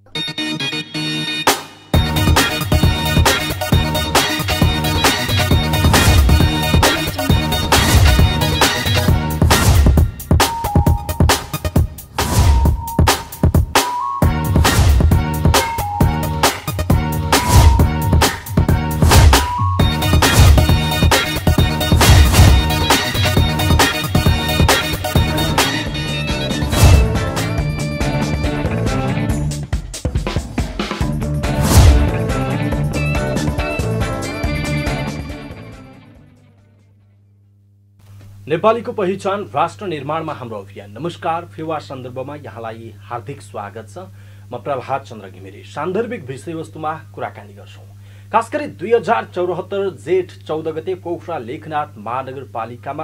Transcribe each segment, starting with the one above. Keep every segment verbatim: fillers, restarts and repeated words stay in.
नेपालीको पहिचान राष्ट्र निर्माणमा हाम्रो अभियान। नमस्कार, फेवा सन्दर्भमा यहाँलाई हार्दिक स्वागत छ। म प्रभात चन्द्र घिमिरे। सान्दर्भिक विषयवस्तुमा कुराकानी गर्छौं। खास गरी दुई हजार चौरात्तर जेठ चौध गते पोखरा लेखनाथ महानगरपालिकामा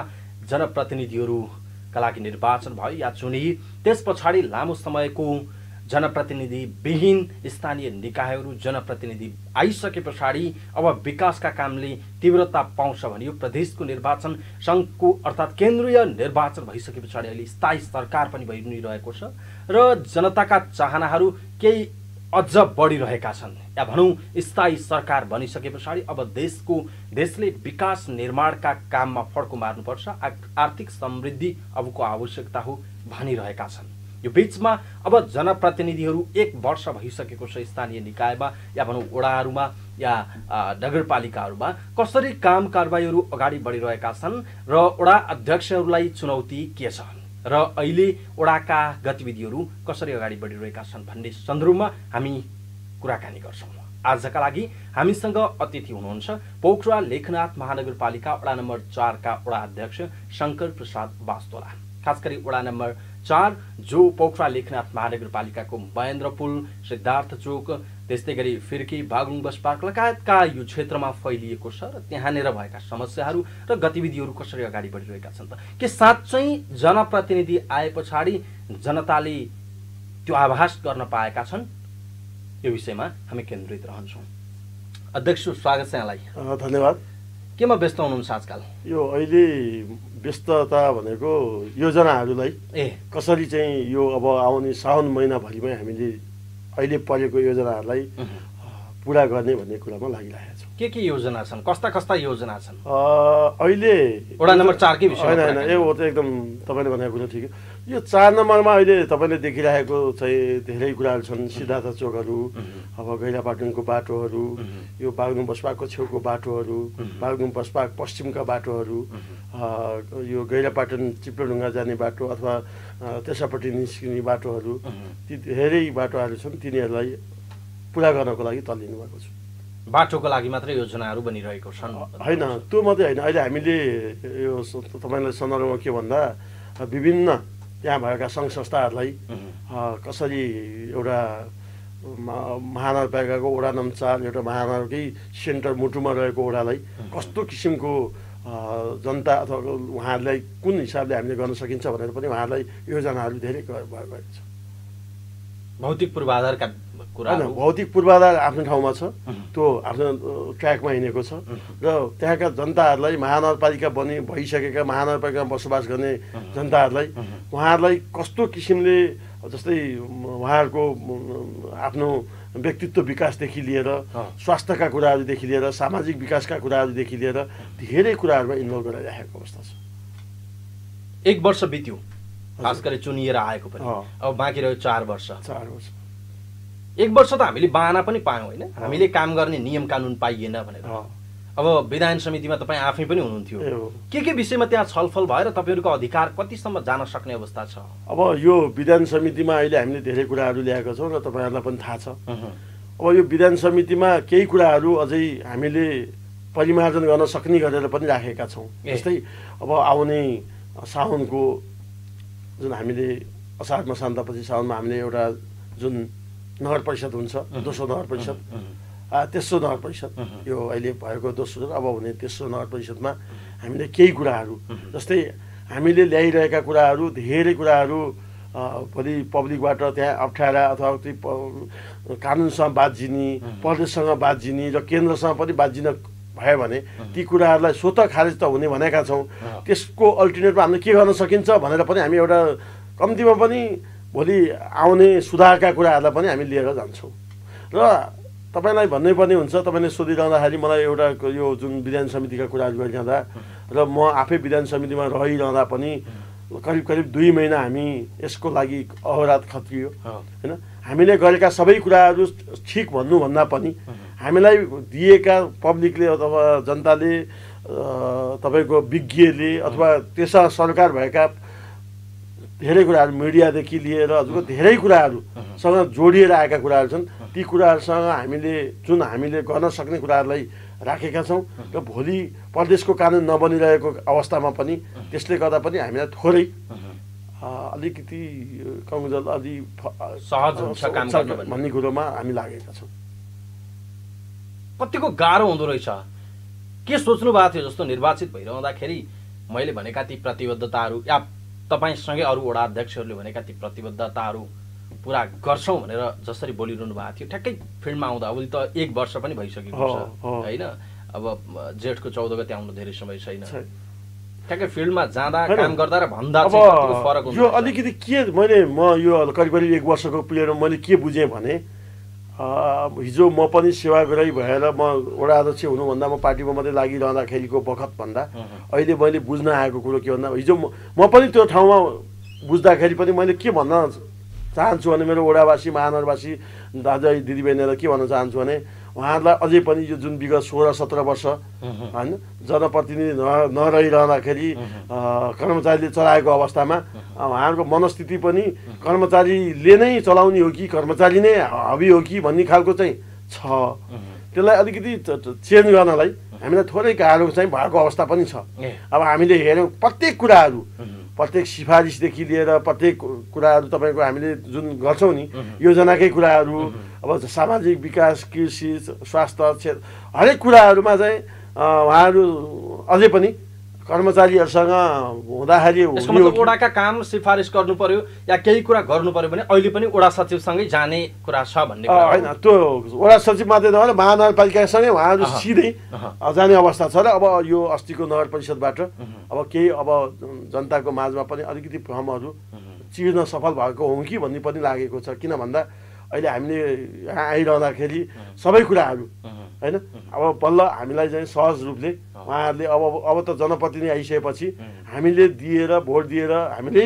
जनप्रतिनिधिहरूका लागि निर्वाचन भयो या चुनिए। त्यस पछाडि लामो समयको जनप्रतिनिधि विहीन स्थानीय निकायहरू जनप्रतिनिधि आइसके पछाडि अब विकासका कामले तीव्रता पाउँछ भनियो। प्रदेशको निर्वाचन संघको अर्थात् केन्द्रीय निर्वाचन भइसके पछाडि अहिले स्थायी सरकार पनि भइरहेको छ र जनताका चाहनाहरू केही अझ बढिरहेका छन्। या भनौँ स्थायी सरकार बनिसके पछाडि अब देशको देशले विकास निर्माणका काममा फड्को मार्नुपर्छ, आर्थिक समृद्धि अबको आवश्यकता हो भनिरहेका छन्। यो बीचमा अब जनप्रतिनिधिहरू एक वर्ष भइसकेको छ स्थानीय निकायमा या भनौँ वडाहरूमा या नगरपालिकाहरूमा कसरी काम कारबाहीहरू अगाडि बढिरहेका छन् र वडा अध्यक्षहरूलाई चुनौती के छ र अहिले वडाका गतिविधिहरू कसरी अगाडि बढिरहेका छन् भन्ने सन्दर्भमा हामी कुराकानी गर्छौँ। आजका लागि हामीसँग अतिथि हुनुहुन्छ पोखरा लेखनाथ महानगरपालिका वडा नम्बर चार का वडा अध्यक्ष शंकर प्रसाद वास्तोला। खास गरी वडा नम्बर चार जो पोखरा लेखनाथ महानगरपालिकाको महेन्द्रपुल, सिद्धार्थ चोक, त्यस्तै गरी फिर्की, बागलुङ बस पार्क लगायतका यो क्षेत्रमा फैलिएको छ र त्यहाँनिर भएका समस्याहरू र गतिविधिहरू कसरी अगाडि बढिरहेका छन् त के साँच्चै जनप्रतिनिधि आए पछाडि जनताले त्यो आभास गर्न पाएका छन्? यो विषयमा हामी केन्द्रित रहन्छौँ। अध्यक्ष, स्वागत छ यहाँलाई। धन्यवाद। केमा व्यस्त हुनुहुन्छ आजकल? यो अहिले व्यस्तता भनेको योजनाहरूलाई ए कसरी चाहिँ यो अब आउने साउन महिनाभरिमै हामीले अहिले परेको योजनाहरूलाई पुरा गर्ने भन्ने कुरामा लागिरहेका छौँ। के के योजना छन्? कस्ता कस्ता योजना छन्? अहिले वडा नम्बर चार के विषय? होइन होइन, ए हो त एकदम तपाईँले भनेको कुरा ठिक। यो चार नम्बरमा अहिले तपाईँले देखिरहेको चाहिँ धेरै कुराहरू छन्। सिद्धार्थ चोकहरू, अब गैरापाटनको बाटोहरू, यो बागलुङ बसपार्कको छेउको बाटोहरू, बागलुङ बसपार्क पश्चिमका बाटोहरू, यो गैरापाटन चिप्लोढुङ्गा जाने बाटो अथवा त्यसैपट्टि निस्किने बाटोहरू, ती धेरै बाटोहरू छन्। तिनीहरूलाई पुरा गर्नको लागि तल्लिनु भएको छु। बाटोको लागि मात्रै योजनाहरू बनिरहेको छन्? होइन, त्यो मात्रै होइन। अहिले हामीले यो तपाईँलाई सन्दर्भमा के भन्दा विभिन्न त्यहाँ भएका सङ्घ संस्थाहरूलाई कसरी एउटा महानगरपालिकाको वडा नम्बर चार एउटा महानगरकै सेन्टर मुटुमा रहेको वडालाई कस्तो किसिमको जनता अथवा उहाँहरूलाई कुन हिसाबले हामीले गर्न सकिन्छ भनेर पनि उहाँहरूलाई योजनाहरू धेरै भएको छ। भौतिक पूर्वाधारका कुरा होइन, भौतिक पूर्वाधार आफ्नो ठाउँमा छ, त्यो आफ्नो ट्र्याकमा हिँडेको छ र त्यहाँका जनताहरूलाई महानगरपालिका बनि भइसकेका महानगरपालिकामा बसोबास गर्ने जनताहरूलाई उहाँहरूलाई कस्तो किसिमले जस्तै उहाँहरूको आफ्नो व्यक्तित्व विकासदेखि लिएर स्वास्थ्यका कुराहरूदेखि लिएर सामाजिक विकासका कुराहरूदेखि लिएर धेरै कुराहरूमा इन्भल्भ गराइराखेको अवस्था छ। एक वर्ष बित्यो खास गरी चुनिएर आएको पनि, अब बाँकी रह्यो चार वर्ष। चार वर्ष एक वर्ष त हामीले बाहना पनि पायौँ होइन, हामीले काम गर्ने नियम कानुन पाइएन भनेर। अब विधान समितिमा तपाईँ आफै पनि हुनुहुन्थ्यो, के के विषयमा त्यहाँ छलफल भएर तपाईँहरूको अधिकार कतिसम्म जान सक्ने अवस्था छ? अब यो विधान समितिमा अहिले हामीले धेरै कुराहरू ल्याएका छौँ र तपाईँहरूलाई पनि थाहा छ। अब यो विधान समितिमा केही कुराहरू अझै हामीले परिमार्जन गर्न सक्ने गरेर पनि राखेका छौँ। जस्तै अब आउने साउनको जुन हामीले असार मसान्तपछि साउनमा हामीले एउटा जुन नगर परिषद हुन्छ, दोस्रो नगर परिषद, तेस्रो नगर परिषद, यो अहिले भएको दोस्रो अब हुने तेस्रो नगर परिषदमा हामीले केही कुराहरू जस्तै हामीले ल्याइरहेका कुराहरू धेरै कुराहरू भोलि पब्लिकबाट त्यहाँ अप्ठ्यारा अथवा कानुनसँग बाझिने, प्रदेशसँग बाझिने र केन्द्रसँग पनि बाझिन भयो भने ती कुराहरूलाई स्वतः खारेज त हुने भनेका छौँ। त्यसको अल्टरनेटमा हामीले के गर्न सकिन्छ भनेर पनि हामी एउटा कम्तीमा पनि भोलि आउने सुधारका कुराहरूलाई पनि हामी लिएर जान्छौँ। र तपाईँलाई भन्नै पर्ने हुन्छ, तपाईँले सोधिरहँदाखेरि मलाई एउटा यो जुन विधान समितिका कुराहरू गरिरहँदा र म आफै विधान समितिमा रहिरहँदा पनि करिब करिब दुई महिना हामी यसको लागि अहोरात खत्रियो होइन। हामीले गरेका सबै कुराहरू ठिक भन्नुभन्दा पनि हामीलाई दिएका पब्लिकले अथवा जनताले तपाईँको विज्ञले अथवा त्यसमा सरकार भएका धेरै कुराहरू मिडियादेखि लिएर हजुरको धेरै कुराहरूसँग जोडिएर आएका कुराहरू छन्। ती कुराहरूसँग हामीले जुन हामीले गर्न सक्ने कुराहरूलाई राखेका छौँ र भोलि प्रदेशको कानुन नबनिरहेको अवस्थामा पनि त्यसले गर्दा पनि हामीलाई थोरै अलिकति कमजोर अलि सहज हुन्छ काम गर्न भन्ने कुरोमा हामी लागेका छौँ। कतिको गाह्रो हुँदो रहेछ, के सोच्नु भएको थियो जस्तो निर्वाचित भइरहँदाखेरि मैले भनेका ती प्रतिबद्धताहरू या तपाईँसँगै अरू वडा अध्यक्षहरूले भनेका ती प्रतिबद्धताहरू पुरा गर्छौँ भनेर जसरी बोलिरहनु भएको थियो, ठ्याक्कै फिल्डमा आउँदा अब त एक वर्ष पनि भइसकेको छ होइन। अब जेठको चौध गते आउनु धेरै समय छैन, ठ्याक्कै फिल्डमा जाँदा काम गर्दा र भन्दा चाहिँ फरक हुन्छ। यो अलिकति के मैले म यो करिब करिब एक वर्षको पिरियडमा मैले के बुझेँ भने हिजो म पनि सेवाग्राही भएर म वडा अध्यक्ष हुनुभन्दा म पार्टीमा मात्रै लागिरहँदाखेरिको बखतभन्दा अहिले मैले बुझ्न आएको कुरो के भन्दा हिजो म पनि त्यो ठाउँमा बुझ्दाखेरि पनि मैले के भन्न चाहन्छु भने मेरो वडावासी महानगरवासी दाजु दिदीबहिनीहरूलाई के भन्न चाहन्छु भने उहाँहरूलाई अझै पनि यो जुन विगत सोह्र सत्र वर्ष होइन जनप्रतिनिधि न नरहिरहँदाखेरि कर्मचारीले चलाएको अवस्थामा उहाँहरूको मनस्थिति पनि कर्मचारीले नै चलाउने हो कि कर्मचारी नै हबी हो कि भन्ने खालको चाहिँ छ। त्यसलाई अलिकति चेन्ज गर्नलाई हामीलाई थोरै गाह्रो चाहिँ भएको अवस्था पनि छ। अब हामीले हेऱ्यौँ प्रत्येक कुराहरू प्रत्येक सिफारिसदेखि लिएर प्रत्येक कुराहरू तपाईँको हामीले जुन गर्छौँ नि योजनाकै कुराहरू अब सामाजिक विकास कृषि स्वास्थ्य क्षेत्र हरेक कुराहरूमा चाहिँ उहाँहरू अझै पनि कर्मचारीहरूसँग हुँदाखेरि वडाका काम सिफारिस गर्नु पर्यो या केही कुरा गर्नु पर्यो भने अहिले पनि वडा सचिवसँगै जाने कुरा छ भन्ने होइन। त्यो वडा सचिव मात्रै नभएर महानगरपालिकासँगै उहाँहरू सिधै जाने अवस्था छ र अब यो अस्तिको नगर परिषदबाट अब केही अब जनताको माझमा पनि अलिकति भ्रमहरू चिर्न सफल भएको हौँ कि भन्ने पनि लागेको छ। किन भन्दा अहिले हामीले यहाँ आइरहँदाखेरि सबै कुराहरू होइन अब बल्ल हामीलाई चाहिँ सहज रूपले उहाँहरूले अब अब त जनप्रतिनिधि आइसकेपछि हामीले दिएर भोट दिएर हामीले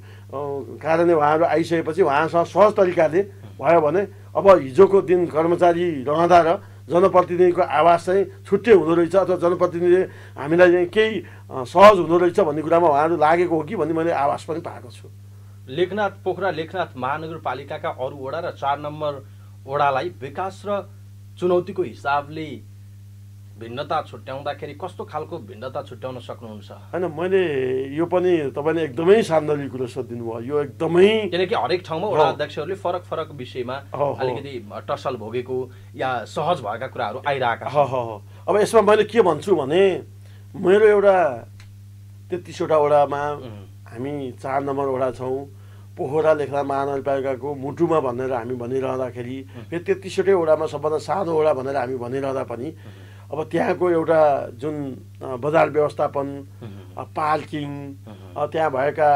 कारणले उहाँहरू आइसकेपछि उहाँसँग सहज तरिकाले भयो भने अब हिजोको दिन कर्मचारी रहँदा र जनप्रतिनिधिको आवाज चाहिँ छुट्टै हुँदो रहेछ अथवा जनप्रतिनिधिले हामीलाई चाहिँ केही सहज हुँदो रहेछ भन्ने कुरामा उहाँहरू लागेको हो कि भन्ने मैले आवाज पनि पाएको छु। लेखनाथ पोखरा लेखनाथ महानगरपालिकाका अरू वडा र चार नम्बर वडालाई विकास र चुनौतीको हिसाबले भिन्नता छुट्याउँदाखेरि कस्तो खालको भिन्नता छुट्याउन सक्नुहुन्छ? होइन मैले यो पनि तपाईँले एकदमै सान्दर्भिक कुरो सोधिदिनु भयो। यो एकदमै किनकि हरेक ठाउँमा वडा अध्यक्षहरूले फरक फरक विषयमा अलिकति टसल भोगेको या सहज भएका कुराहरू आइरहेका छन्। अब यसमा मैले के भन्छु भने मेरो एउटा तेत्तिसवटा वडामा हामी चार नम्बर वडा छौँ। पोखरा लेखनाथ महानगरपालिकाको मुटुमा भनेर हामी भनिरहँदाखेरि फेरि तेत्तिसवटै वडामा सबभन्दा सानो वडा भनेर हामी भनिरहँदा पनि अब त्यहाँको एउटा जुन बजार व्यवस्थापन पार्किङ त्यहाँ भएका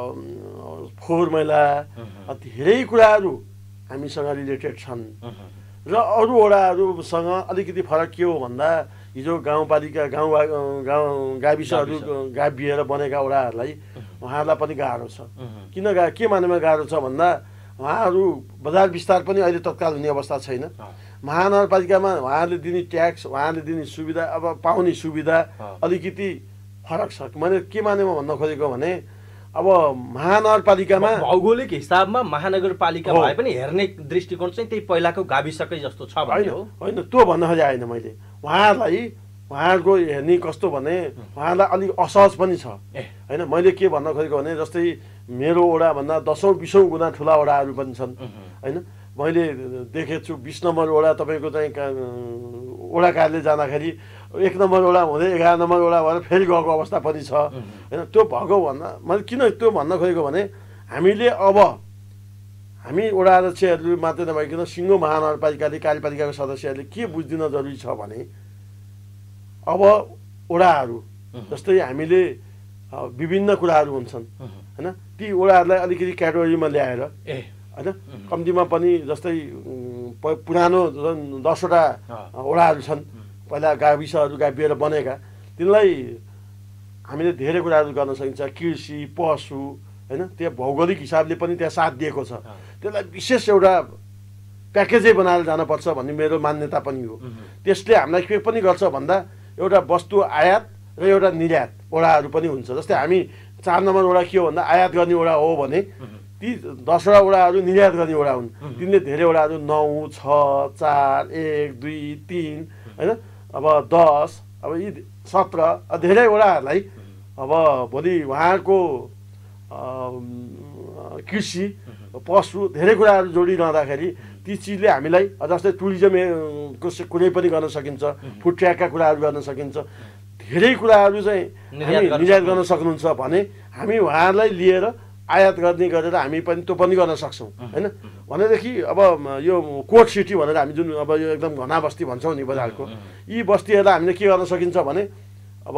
फोहोर मैला धेरै कुराहरू हामीसँग रिलेटेड छन् र अरू वडाहरूसँग अलिकति फरक के हो भन्दा हिजो गाउँपालिका गाउँ गाउँ गाविसहरू गाभिएर बनेका वडाहरूलाई उहाँहरूलाई पनि गाह्रो छ। किन गा के मानेमा गाह्रो छ भन्दा उहाँहरू बजार विस्तार पनि अहिले तत्काल हुने अवस्था छैन। महानगरपालिकामा उहाँहरूले दिने ट्याक्स उहाँहरूले दिने सुविधा अब पाउने सुविधा अलिकति फरक छ। मैले के मानेमा भन्न खोजेको भने अब महानगरपालिकामा भौगोलिक हिसाबमा महानगरपालिका भए पनि हेर्ने दृष्टिकोण चाहिँ त्यही पहिलाको गाविसकै जस्तो छ भन्ने हो। होइन त्यो भन्न खोजे होइन मैले उहाँहरूलाई उहाँहरूको हेर्ने कस्तो भने उहाँलाई अलिक असहज पनि छ होइन। मैले के भन्न खोजेको भने जस्तै मेरो वडाभन्दा दसौँ बिसौँ गुणा ठुला वडाहरू पनि छन् होइन। मैले देखेको छु बिस नम्बर वडा तपाईँको चाहिँ वडा कार्यालय जाँदाखेरि एक नम्बर वडा हुँदै एघार नम्बर वडा भएर फेरि गएको अवस्था पनि छ होइन। त्यो भएको भन्दा मैले किन त्यो भन्न खोजेको भने हामीले अब हामी वडा अध्यक्षहरू मात्रै नभइकन सिङ्गो महानगरपालिकाले कार्यपालिकाको सदस्यहरूले के बुझिदिन जरुरी छ भने अब वडाहरू जस्तै हामीले विभिन्न कुराहरू हुन्छन् होइन, ती वडाहरूलाई अलिकति क्याटेगोरीमा ल्याएर ए होइन, कम्तीमा पनि जस्तै पुरानो जुन दसवटा वडाहरू छन् पहिला गाविसहरू गाभिएर बनेका, तिनलाई हामीले धेरै कुराहरू गर्न सकिन्छ। कृषि, पशु होइन, त्यहाँ भौगोलिक हिसाबले पनि त्यहाँ साथ दिएको छ, त्यसलाई विशेष एउटा प्याकेजै बनाएर जानुपर्छ भन्ने मेरो मान्यता पनि हो। त्यसले हामीलाई के पनि गर्छ भन्दा एउटा वस्तु आयात र एउटा निर्यात वडाहरू पनि हुन्छ। जस्तै हामी चार नम्बर वडा के हो भन्दा आयात गर्ने वडा हो भने ती दसवटा वडाहरू निर्यात गर्ने वडा हुन्। तिनले धेरै वडाहरू नौ, छ, चार, एक, दुई, तिन होइन, अब दस, अब यी सत्र धेरै वडाहरूलाई अब भोलि उहाँको कृषि, पशु धेरै कुराहरू जोडिरहँदाखेरि ती चिजले हामीलाई जस्तै टुरिज्मको कुरै पनि गर्न सकिन्छ, फुड ट्र्याकका कुराहरू गर्न सकिन्छ, धेरै कुराहरू चाहिँ हामी निर्यात गर्न सक्नुहुन्छ भने हामी उहाँहरूलाई लिएर आयात गर्ने गरेर हामी पनि त्यो पनि गर्न सक्छौँ होइन। भनेदेखि अब यो कोट सिटी भनेर हामी जुन अब यो एकदम घना बस्ती भन्छौँ नि बजारको, यी बस्तीहरूलाई हामीले के गर्न सकिन्छ भने अब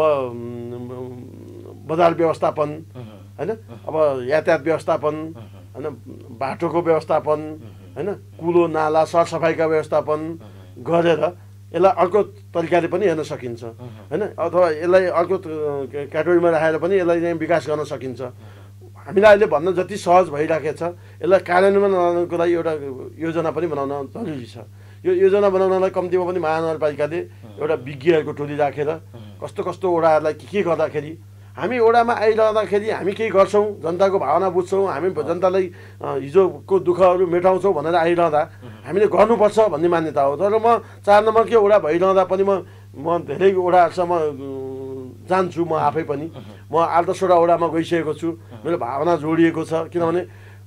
बजार व्यवस्थापन होइन, अब यातायात व्यवस्थापन होइन, बाटोको व्यवस्थापन होइन, कुलो नाला सरसफाइका व्यवस्थापन गरेर यसलाई अर्को तरिकाले पनि हेर्न सकिन्छ होइन, अथवा यसलाई अर्को क्याटेगोरीमा राखेर पनि यसलाई चाहिँ विकास गर्न सकिन्छ। हामीलाई अहिले भन्न जति सहज भइराखेको छ, यसलाई कार्यान्वयन गर्नको लागि एउटा योजना पनि बनाउन जरुरी छ। यो योजना बनाउनलाई कम्तीमा पनि महानगरपालिकाले एउटा विज्ञहरूको टोली राखेर कस्तो कस्तो वडाहरूलाई के के गर्दाखेरि हामी वडामा आइरहँदाखेरि हामी केही गर्छौँ, जनताको भावना बुझ्छौँ, हामी जनतालाई हिजोको दुःखहरू मेटाउँछौँ भनेर आइरहँदा हामीले गर्नुपर्छ भन्ने मान्यता हो। तर म चार नम्बरकै वडा भइरहँदा पनि म म धेरै वडाहरूसम्म जान्छु, म आफै पनि म आठ दसवटा वडामा गइसकेको छु, मेरो भावना जोडिएको छ। किनभने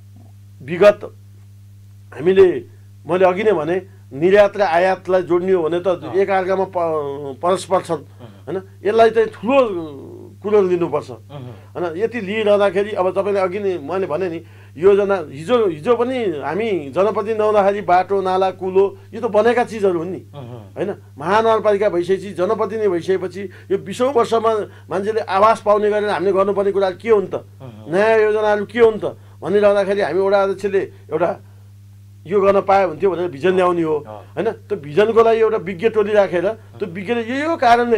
विगत हामीले मैले अघि नै भने निर्यात र आयातलाई जोड्ने हो भने त एकअर्कामा प परस्पर छन् होइन, यसलाई चाहिँ ठुलो कुरो लिनुपर्छ होइन। यति लिइरहँदाखेरि अब तपाईँले अघि नै मैले भने नि योजना हिजो हिजो पनि हामी जनप्रतिनिधि नहुँदाखेरि बाटो नाला कुलो यो त बनेका चिजहरू हुन् नि होइन। महानगरपालिका भइसकेपछि जनप्रतिनिधि भइसकेपछि यो बिसौँ वर्षमा मान्छेले आवास पाउने गरेर हामीले गर्नुपर्ने कुराहरू के हुन् त, नयाँ योजनाहरू के हुन् त भनिरहँदाखेरि हामी वडा अध्यक्षले एउटा यो गर्न पायो भन्थ्यो भनेर भिजन ल्याउने हो होइन। त्यो भिजनको लागि एउटा विज्ञ टोली राखेर त्यो विज्ञले यो यो कारणले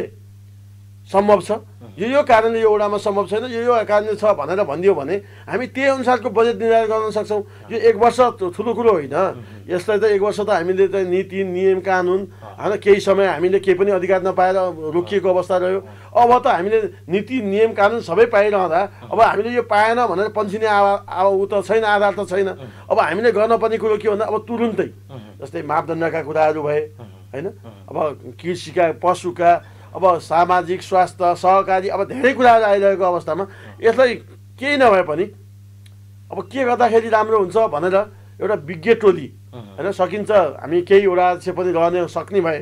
सम्भव छ, यो यो कारणले यो वडामा सम्भव छैन, यो यो कारणले छ भनेर भनिदियो भने हामी त्यही अनुसारको बजेट निर्धारण गर्न सक्छौँ। यो एक वर्ष ठुलो कुरो होइन, यसलाई त एक वर्ष त हामीले चाहिँ नीति नियम कानुन होइन केही समय हामीले केही पनि अधिकार नपाएर रोकिएको अवस्था रह्यो। अब त हामीले नीति नियम कानुन सबै पाइरहँदा अब हामीले यो पाएन भनेर पन्छिने आवा ऊ त छैन, आधार त छैन। अब हामीले गर्नुपर्ने कुरो के भन्दा अब तुरुन्तै जस्तै मापदण्डका कुराहरू भए होइन, अब कृषिका, पशुका, अब सामाजिक, स्वास्थ्य, सहकारी, अब धेरै कुराहरू आइरहेको अवस्थामा यसलाई केही नभए पनि अब के गर्दाखेरि राम्रो हुन्छ भनेर एउटा विज्ञ टोली होइन सकिन्छ। हामी केही वडा चाहिँ पनि रहने सक्ने भए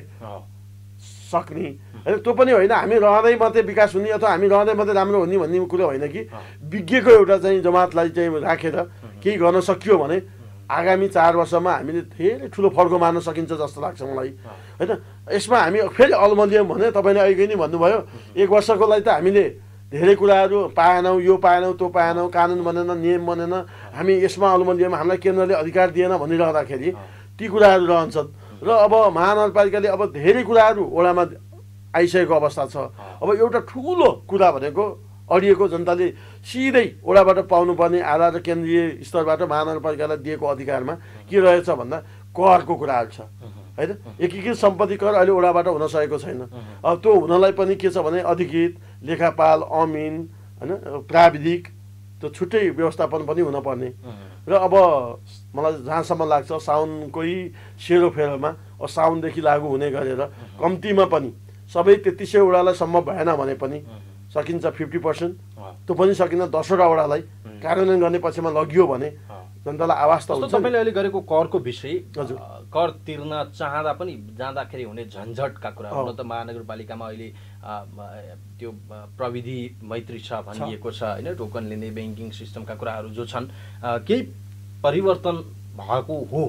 सक्ने होइन, त्यो पनि होइन हामी रहँदै मात्रै विकास हुने अथवा हामी रहँदै मात्रै राम्रो हुने भन्ने कुरो होइन कि विज्ञको एउटा चाहिँ जमातलाई चाहिँ राखेर केही गर्न सकियो भने आगामी चार वर्षमा हामीले धेरै ठुलो फड्को मार्न सकिन्छ जस्तो लाग्छ मलाई होइन। यसमा हामी फेरि अल्मलियौँ भने तपाईँले अघि नै भन्नुभयो एक वर्षको लागि त हामीले धेरै कुराहरू पाएनौँ, यो पाएनौँ त्यो पाएनौँ, कानुन बनेन, नियम बनेन, हामी यसमा अल्मलियौँ, हामीलाई केन्द्रले अधिकार दिएन भनिरहँदाखेरि ती कुराहरू रहन्छन्। र अब महानगरपालिकाले अब धेरै कुराहरू वडामा आइसकेको अवस्था छ। अब एउटा ठुलो कुरा भनेको अडिएको जनताले सिधै वडाबाट पाउनुपर्ने आधार र केन्द्रीय स्तरबाट महानगरपालिकालाई दिएको अधिकारमा के रहेछ भन्दा करको कुराहरू छ होइन। एकीकृत सम्पत्ति कर अहिले वडाबाट हुन सकेको छैन। अब त्यो हुनलाई पनि के छ भने अधिकृत, लेखापाल, अमिन होइन, प्राविधिक त्यो छुट्टै व्यवस्थापन पनि हुनपर्ने। र अब मलाई जहाँसम्म लाग्छ साउनकै सेरोफेरोमा अब साउनदेखि लागू हुने गरेर कम्तीमा पनि सबै तेत्तिस सय वडालाई सम्भव भएन भने पनि सकिन्छ फिफ्टी पर्सेन्ट, त्यो पनि सकिन्छ दसवटा वडालाई कार्यान्वयन गर्ने पक्षमा लगियो भने जनतालाई आवाज त हुन्छ। तपाईँले अहिले गरेको करको विषय, हजुर कर तिर्न चाहँदा पनि जाँदाखेरि हुने झन्झटका कुरा हुन त महानगरपालिकामा अहिले त्यो प्रविधि मैत्री छ भनिएको छ होइन, टोकन लिने ब्याङ्किङ सिस्टमका कुराहरू जो छन् केही परिवर्तन भएको हो,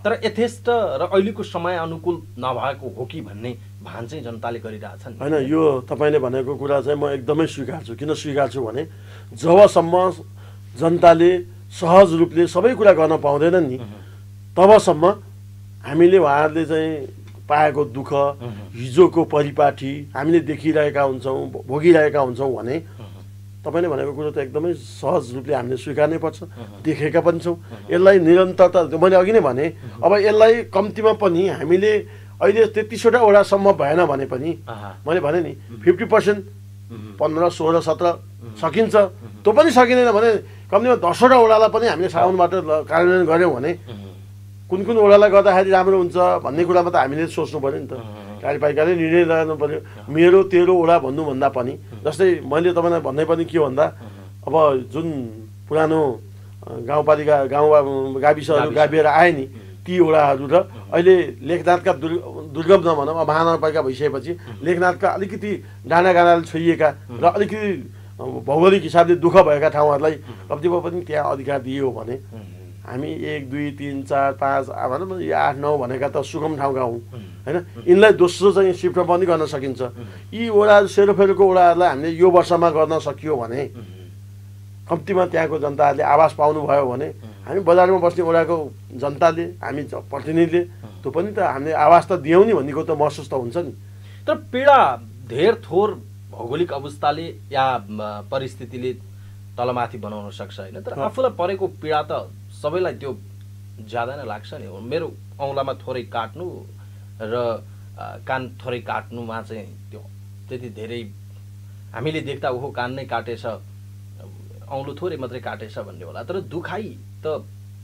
तर यथेष्ट र अहिलेको समय अनुकूल नभएको हो कि भन्ने भान चाहिँ जनताले गरिरहेछन् होइन। यो तपाईँले भनेको कुरा चाहिँ म एकदमै स्वीकार्छु। किन स्वीकार्छु भने जबसम्म जनताले सहज रूपले सबै कुरा गर्न पाउँदैनन् नि तबसम्म हामीले उहाँहरूले चाहिँ पाएको दुःख हिजोको परिपाटी हामीले देखिरहेका हुन्छौँ भोगिरहेका हुन्छौँ भने तपाईँले भनेको कुरो त एकदमै सहज रूपले हामीले स्वीकार्नै पर्छ। देखेका पनि छौँ। यसलाई निरन्तरता मैले अघि नै भने अब यसलाई कम्तीमा पनि हामीले अहिले तेत्तिसवटा वडासम्म भएन भने पनि मैले भने नि फिफ्टी पर्सेन्ट पन्ध्र सोह्र सत्र सकिन्छ। त्यो पनि सकिँदैन भने कम्तीमा दसवटा वडालाई पनि हामीले साउनबाट कार्यान्वयन गऱ्यौँ भने कुन कुन वडालाई गर्दाखेरि राम्रो हुन्छ भन्ने कुरामा त हामीले सोच्नु पऱ्यो नि त। कार्यपालिकाले निर्णय गर्नु पऱ्यो। मेरो तेह्र वडा भन्नुभन्दा पनि जस्तै मैले तपाईँलाई भन्दै पनि के भन्दा अब जुन पुरानो गाउँपालिका गाउँ गाविसहरू गाभिएर आए नि ती वडाहरू र अहिले लेखनाथका दुर् दुर्गम नभनौँ अब महानगरपालिका भइसकेपछि लेखनाथका अलिकति डाँडा गाडाले छोइएका र अलिकति भौगोलिक हिसाबले दुःख भएका ठाउँहरूलाई कम्तीमा पनि त्यहाँ अधिकार दियो भने हामी एक दुई तिन चार पाँच भनौँ न यो आठ नौ भनेका त सुगम ठाउँका हुँ होइन। यिनलाई दोस्रो चाहिँ सिफ्ट पनि गर्न सकिन्छ। यी वडाहरू सेरोफेरोको वडाहरूलाई हामीले यो वर्षमा गर्न सकियो भने कम्तीमा त्यहाँको जनताहरूले आवास पाउनुभयो भने हामी बजारमा बस्ने वडाको जनताले हामी प्रतिनिधिले त्यो पनि त हामीले आवास त दियौँ नि भन्नेको त महसुस त हुन्छ नि। तर पीडा धेर थोर भौगोलिक अवस्थाले या परिस्थितिले तलमाथि बनाउन सक्छ होइन। तर आफूलाई परेको पीडा त सबैलाई त्यो ज्यादा नै लाग्छ नि। मेरो औँलामा थोरै काट्नु र कान थोरै काट्नुमा चाहिँ त्यो त्यति धेरै हामीले देख्दा ओहो कान नै काटेछ औँलो थोरै मात्रै काटेछ भन्ने होला। तर दुखाइ त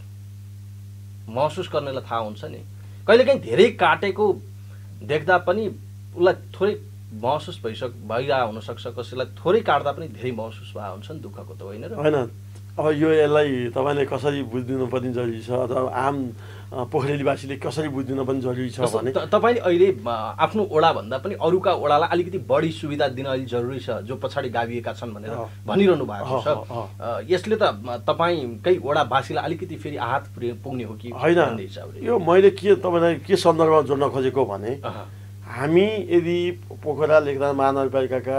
महसुस गर्नेलाई थाहा हुन्छ नि। कहिलेकाहीँ धेरै काटेको देख्दा पनि उसलाई थोरै महसुस भइसक भइरहेको हुनसक्छ। कसैलाई थोरै काट्दा पनि धेरै महसुस भएको हुन्छ नि दुःखको त होइन र होइन। अब यो यसलाई तपाईँले कसरी बुझिदिनु पनि जरुरी छ अथवा आम पोखरेलीवासीले कसरी बुझिदिनु पनि जरुरी छ भने तपाईँले अहिले आफ्नो ओडा भन्दा पनि अरूका ओडालाई अलिकति बढी सुविधा दिन अहिले जरुरी छ जो पछाडि गाभिएका छन् भनेर भनिरहनु भएको छ। यसले त तपाईँकै ओडावासीलाई अलिकति फेरि आहत पुग्ने हो कि होइन। यो मैले के तपाईँलाई के सन्दर्भमा जोड्न खोजेको भने हामी यदि पोखरा लेखनाथ महानगरपालिकाका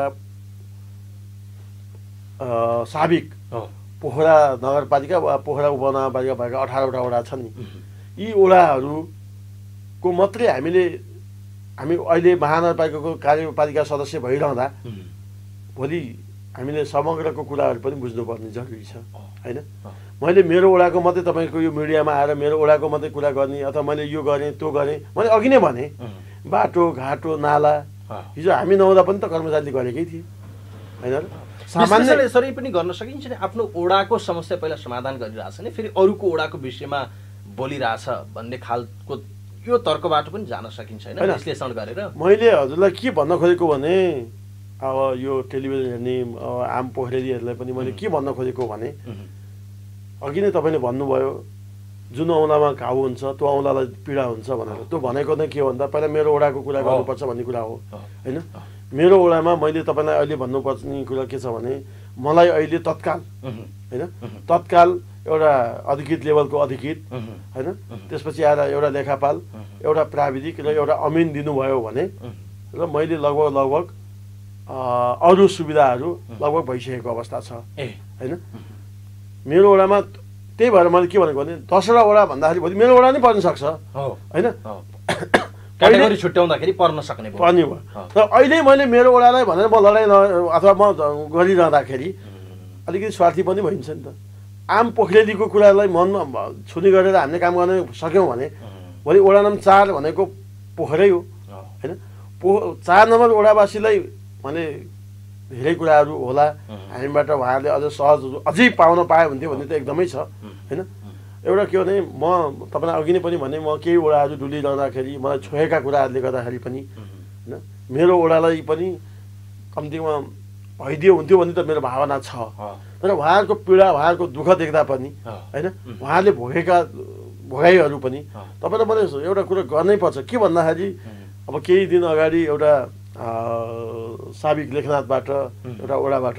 साबिक पोखरा नगरपालिका वा पोखरा उपमहानगरपालिका भएका अठारवटा वडा छन् नि यी वडाहरूको मात्रै हामीले हामी अहिले महानगरपालिकाको कार्यपालिका सदस्य भइरहँदा भोलि हामीले समग्रको कुराहरू पनि बुझ्नुपर्ने जरुरी छ होइन। मैले मेरो वडाको मात्रै तपाईँको यो मिडियामा आएर मेरो वडाको मात्रै कुरा गर्ने अथवा मैले यो गरेँ त्यो गरेँ मैले अघि नै भने बाटो घाटो नाला हिजो हामी नहुँदा पनि त कर्मचारीले गरेकै थिए होइन। सामान्य यसरी पनि गर्न सकिन्छ नि। आफ्नो ओडाको समस्या पहिला समाधान गरिरहेछ नि फेरि अरूको ओडाको विषयमा बोलिरहेछ भन्ने खालको यो तर्कबाट पनि जान सकिन्छ होइन विश्लेषण गरेर। मैले हजुरलाई के भन्न खोजेको भने अब यो टेलिभिजन हेर्ने आम पोखरेलीहरूलाई पनि मैले के भन्न खोजेको भने अघि नै तपाईँले भन्नुभयो जुन औँलामा घाउ हुन्छ त्यो औँलालाई पीडा हुन्छ भनेर त्यो भनेको नै के भन्दा पहिला मेरो ओडाको कुरा गर्नुपर्छ भन्ने कुरा हो होइन। मेरो ओडामा मैले तपाईँलाई अहिले भन्नुपर्ने कुरा के छ भने मलाई अहिले तत्काल होइन तत्काल एउटा अधिकृत लेभलको अधिकृत होइन त्यसपछि आएर एउटा लेखापाल एउटा प्राविधिक र एउटा अमिन दिनुभयो भने र मैले लगभग लगभग अरू सुविधाहरू लगभग भइसकेको अवस्था छ होइन। मेरो वडामा त्यही भएर मैले के भनेको भने दसवटा वडा भन्दाखेरि भोलि मेरो वडा नै पर्न सक्छ होइन। क्याटेगोरी छुट्याउँदाखेरि पर्न सक्ने पर्ने भयो। र अहिले मैले मेरो वडालाई भनेर म लडाइँ अथवा म गरिरहँदाखेरि अलिकति स्वार्थी पनि भइन्छ नि त। आम पोखरेलीको कुरालाई मनमा छुने गरेर हामीले काम गर्न सक्यौँ भने भोलि वडा नम्बर चार भनेको पोखरै हो होइन। पो चार नम्बर वडावासीलाई भने धेरै कुराहरू होला हामीबाट उहाँहरूले अझ सहज अझै पाउन पायो हुन्थ्यो भन्ने त एकदमै छ होइन। एउटा के भने म तपाईँलाई अघि नै पनि भने म केही वडाहरू डुलिरहँदाखेरि मलाई छोएका कुराहरूले गर्दाखेरि पनि होइन मेरो वडालाई पनि कम्तीमा भइदियो हुन्थ्यो भन्ने त मेरो भावना छ। तर उहाँहरूको पीडा उहाँहरूको दुःख देख्दा पनि होइन उहाँहरूले भोगेका भोगाइहरू पनि तपाईँलाई मैले एउटा कुरा गर्नै पर्छ के भन्दाखेरि अब केही दिन अगाडि एउटा साबिक लेखनाथबाट एउटा वडाबाट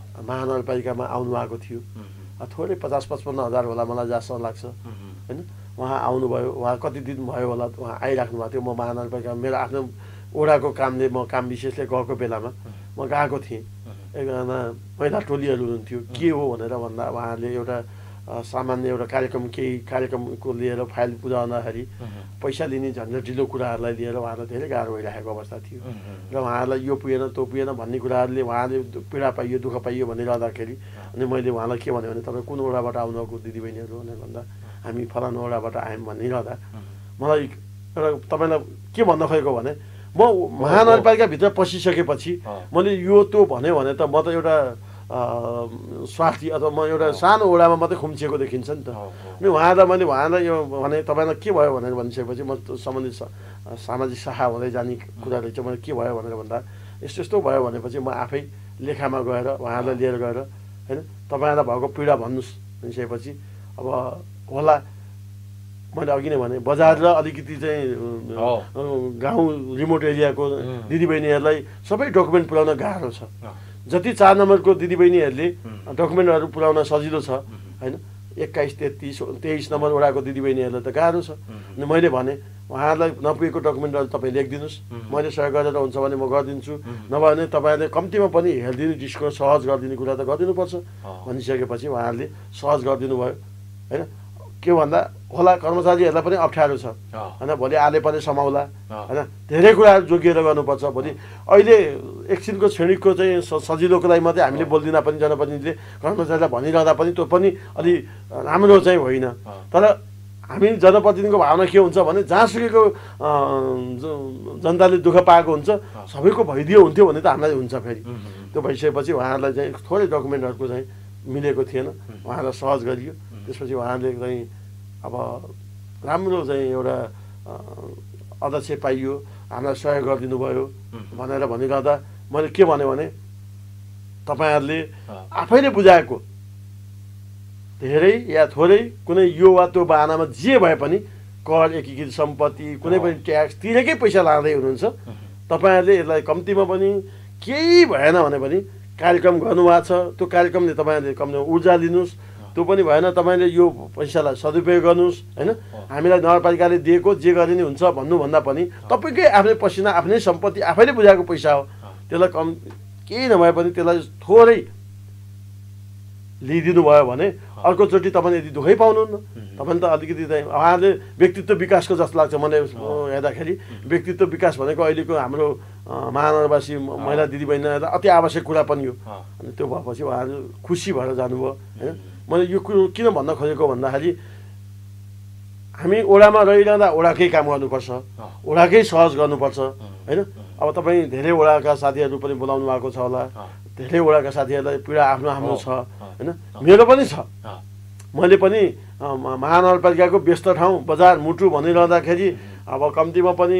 महानगरपालिकामा आउनु भएको थियो। थोरै पचास पचपन्न हजार होला मलाई जहाँसम्म लाग्छ होइन। उहाँ आउनुभयो, उहाँ कति दिन भयो होला उहाँ आइराख्नु भएको थियो। म महानगरपालिका मेरो आफ्नो वडाको कामले म काम विशेषले गएको बेलामा म गएको थिएँ। एकजना महिला टोलीहरू हुनुहुन्थ्यो, के हो भनेर भन्दा उहाँहरूले एउटा सामान्य एउटा कार्यक्रम केही कार्यक्रमको लिएर फाइल पुर्याउँदाखेरि पैसा लिने झन्झटिलो कुराहरूलाई लिएर उहाँलाई धेरै गाह्रो भइरहेको अवस्था थियो र उहाँहरूलाई यो पुगेन त्यो पुगेन भन्ने कुराहरूले उहाँले पीडा पाइयो दुःख पाइयो भनिरहँदाखेरि अनि मैले उहाँलाई के भने तपाईँ कुन वडाबाट आउनुभएको दिदीबहिनीहरू भनेर भन्दा हामी फलानु वडाबाट आयौँ भनिरहँदा मलाई एउटा तपाईँलाई के भन्न खोजेको भने म महानगरपालिकाभित्र पसिसकेपछि मैले यो त्यो भन्यो भने त म त एउटा स्वार्थी अथवा म एउटा सानो वडामा मात्रै खुम्चिएको देखिन्छ नि त। अनि उहाँलाई मैले उहाँलाई यो भने तपाईँलाई के भयो भनेर भनिसकेपछि म सम्बन्धित सामाजिक शाखा हुँदै जाने कुराहरू चाहिँ मैले के भयो भनेर भन्दा यस्तो यस्तो भयो भनेपछि म आफै लेखामा गएर उहाँलाई लिएर गएर होइन तपाईँलाई भएको पीडा भन्नुहोस् भनिसकेपछि अब होला मैले अघि नै भने बजार र अलिकति चाहिँ गाउँ रिमोट एरियाको दिदीबहिनीहरूलाई सबै डकुमेन्ट पुर्याउन गाह्रो छ। जति चार नम्बरको दिदीबहिनीहरूले डकुमेन्टहरू पुर्याउन सजिलो छ होइन एक्काइस तेत्तिस तेइस नम्बर वडाको दिदीबहिनीहरूलाई त गाह्रो छ। अनि मैले भने उहाँहरूलाई नपुगेको डकुमेन्टहरू तपाईँ लेखिदिनुहोस्, मैले सहयोग गरेर हुन्छ भने म गरिदिन्छु, नभए भने तपाईँहरूले कम्तीमा पनि हेरिदिनु डिस्को सहज गरिदिने कुरा त गरिदिनुपर्छ भनिसकेपछि उहाँहरूले सहज गरिदिनु भयो होइन। के भन्दा होला कर्मचारीहरूलाई पनि अप्ठ्यारो छ होइन, भोलि आले पनि समाउला होइन, धेरै कुराहरू जोगिएर गर्नुपर्छ। भोलि अहिले एकछिनको क्षणिकको चाहिँ सजिलोको लागि मात्रै हामीले बोल्दिनँ पनि जनप्रतिनिधिले कर्मचारीलाई भनिरहँदा पनि त्यो पनि अलि राम्रो चाहिँ होइन। तर हामी जनप्रतिनिधिको भावना के हुन्छ भने जहाँसुकैको जनताले दुःख पाएको हुन्छ सबैको भइदियो हुन्थ्यो भने त हामीलाई हुन्छ। फेरि त्यो भइसकेपछि उहाँहरूलाई चाहिँ थोरै डकुमेन्टहरूको चाहिँ मिलेको थिएन, उहाँलाई सहज गरियो। त्यसपछि उहाँले चाहिँ अब राम्रो चाहिँ एउटा अध्यक्ष पाइयो, हामीलाई सहयोग गरिदिनु भयो भनेर भनिरहँदा मैले के भने भने तपाईँहरूले आफैले बुझाएको धेरै या थोरै कुनै यो वा त्यो बाहनामा जे भए पनि कर एकीकृत सम्पत्ति कुनै पनि ट्याक्स तिरेकै पैसा लाँदै हुनुहुन्छ। तपाईँहरूले यसलाई कम्तीमा पनि केही भएन भने पनि कार्यक्रम गर्नुभएको छ, त्यो कार्यक्रमले तपाईँहरूले कम्तीमा ऊर्जा लिनुहोस्। त्यो पनि भएन तपाईँले यो पैसालाई सदुपयोग गर्नुहोस् होइन। हामीलाई नगरपालिकाले दिएको जे गरिने हुन्छ भन्नुभन्दा पनि तपाईँकै आफ्नै पसिना आफ्नै सम्पत्ति आफैले बुझाएको पैसा हो, त्यसलाई कम केही नभए पनि त्यसलाई थोरै लिइदिनु भयो भने अर्कोचोटि तपाईँले यदि दुःखै पाउनुहुन्न। तपाईँले त अलिकति चाहिँ उहाँले व्यक्तित्व विकासको जस्तो लाग्छ मलाई हेर्दाखेरि। व्यक्तित्व विकास भनेको अहिलेको हाम्रो महानगरवासी महिला दिदीबहिनीहरूलाई अति आवश्यक कुरा पनि हो। अनि त्यो भएपछि उहाँहरू खुसी भएर जानुभयो होइन। मैले यो कुरो किन भन्न खोजेको भन्दाखेरि हामी ओडामा रहिरहँदा ओडाकै काम गर्नुपर्छ, ओडाकै सहज गर्नुपर्छ होइन। अब तपाईँ धेरै वडाका साथीहरू पनि बोलाउनु भएको छ होला, धेरै वडाका साथीहरूलाई पीडा आफ्नो आफ्नो छ होइन, मेरो पनि छ। मैले पनि महानगरपालिकाको व्यस्त ठाउँ बजार मुटु भनिरहँदाखेरि अब कम्तीमा पनि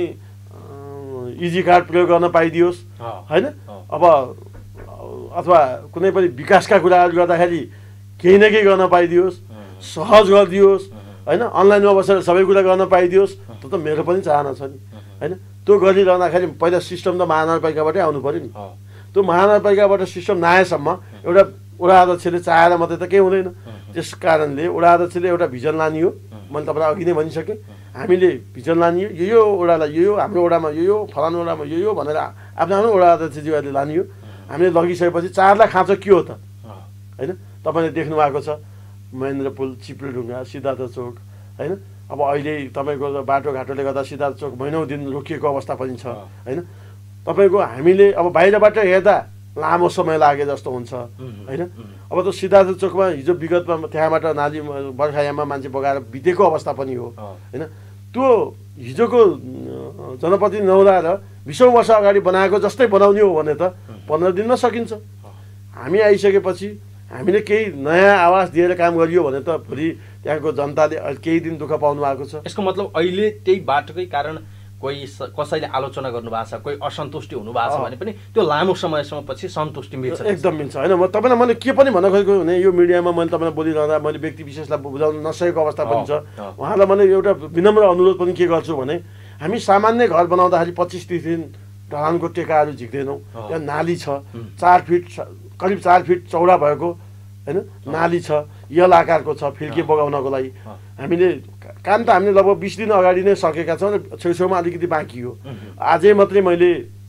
इजी कार्ड प्रयोग गर्न पाइदियोस् होइन। अब अथवा कुनै पनि विकासका कुराहरू गर्दाखेरि केही न केही गर्न पाइदियोस्, सहज गरिदियोस् होइन, अनलाइनमा बसेर सबै कुरा गर्न पाइदियोस्। त्यो त मेरो पनि चाहना छ नि होइन। त्यो गरिरहँदाखेरि पहिला सिस्टम त महानगरपालिकाबाटै आउनु पऱ्यो नि। त्यो महानगरपालिकाबाट सिस्टम नआएसम्म एउटा वडा अध्यक्षले चाहेर मात्रै त केही हुँदैन। त्यस कारणले वडा अध्यक्षले एउटा भिजन लाने हो। मैले तपाईँलाई अघि नै भनिसकेँ, हामीले भिजन लाने हो, यो यो वडालाई यो यो हाम्रो वडामा यो यो फलानु वडामा यो यो भनेर आफ्नो आफ्नो वडा अध्यक्षज्यूहरूले लाने हो। हामीले लगिसकेपछि चारलाई खाँचो के हो त होइन। तपाईँले देख्नु भएको छ महेन्द्र पुल, चिप्लेढुङ्गा, सिद्धार्थ चोक होइन। अब अहिले तपाईँको बाटोघाटोले गर्दा सिद्धार्थ चोक महिनौ दिन रोकिएको अवस्था पनि छ होइन। तपाईँको हामीले अब बाहिरबाट हेर्दा लामो समय लागे जस्तो हुन्छ होइन। अब त सिद्धार्थ चोकमा हिजो विगतमा त्यहाँबाट नाली बर्खायाममा मान्छे बगाएर बितेको अवस्था पनि हो होइन। त्यो हिजोको जनप्रतिनिधि नहुँदा र बिसौँ वर्ष अगाडि बनाएको जस्तै बनाउने हो भने त पन्ध्र दिनमा सकिन्छ। हामी आइसकेपछि हामीले केही नयाँ आवाज दिएर काम गरियो भने त भोलि त्यहाँको जनताले केही दिन दुःख पाउनु भएको छ। यसको मतलब अहिले त्यही बाटोकै कारण कोही कसैले आलोचना गर्नुभएको छ, कोही असन्तुष्टि हुनुभएको छ भने पनि त्यो लामो समयसम्म पछि सन्तुष्टि मिल्छ, एकदम मिल्छ होइन। म तपाईँलाई मैले के पनि भन्न खोजेको भने यो मिडियामा मैले तपाईँलाई बोलिरहँदा मैले व्यक्ति विशेषलाई बुझाउन नसकेको अवस्था पनि छ। उहाँलाई मैले एउटा विनम्र अनुरोध पनि के गर्छु भने हामी सामान्य घर बनाउँदाखेरि पच्चिस तिस दिन ढलानको टेकाहरू झिक्दैनौँ। त्यहाँ नाली छ, चार फिट करिब चार फिट चौडा भएको होइन, नाली छ, यल आकारको छ फिर्के बगाउनको लागि। हामीले काम त हामीले लगभग बिस दिन अगाडि नै सकेका छौँ र छेउछेउमा अलिकति बाँकी हो। आजै मात्रै मैले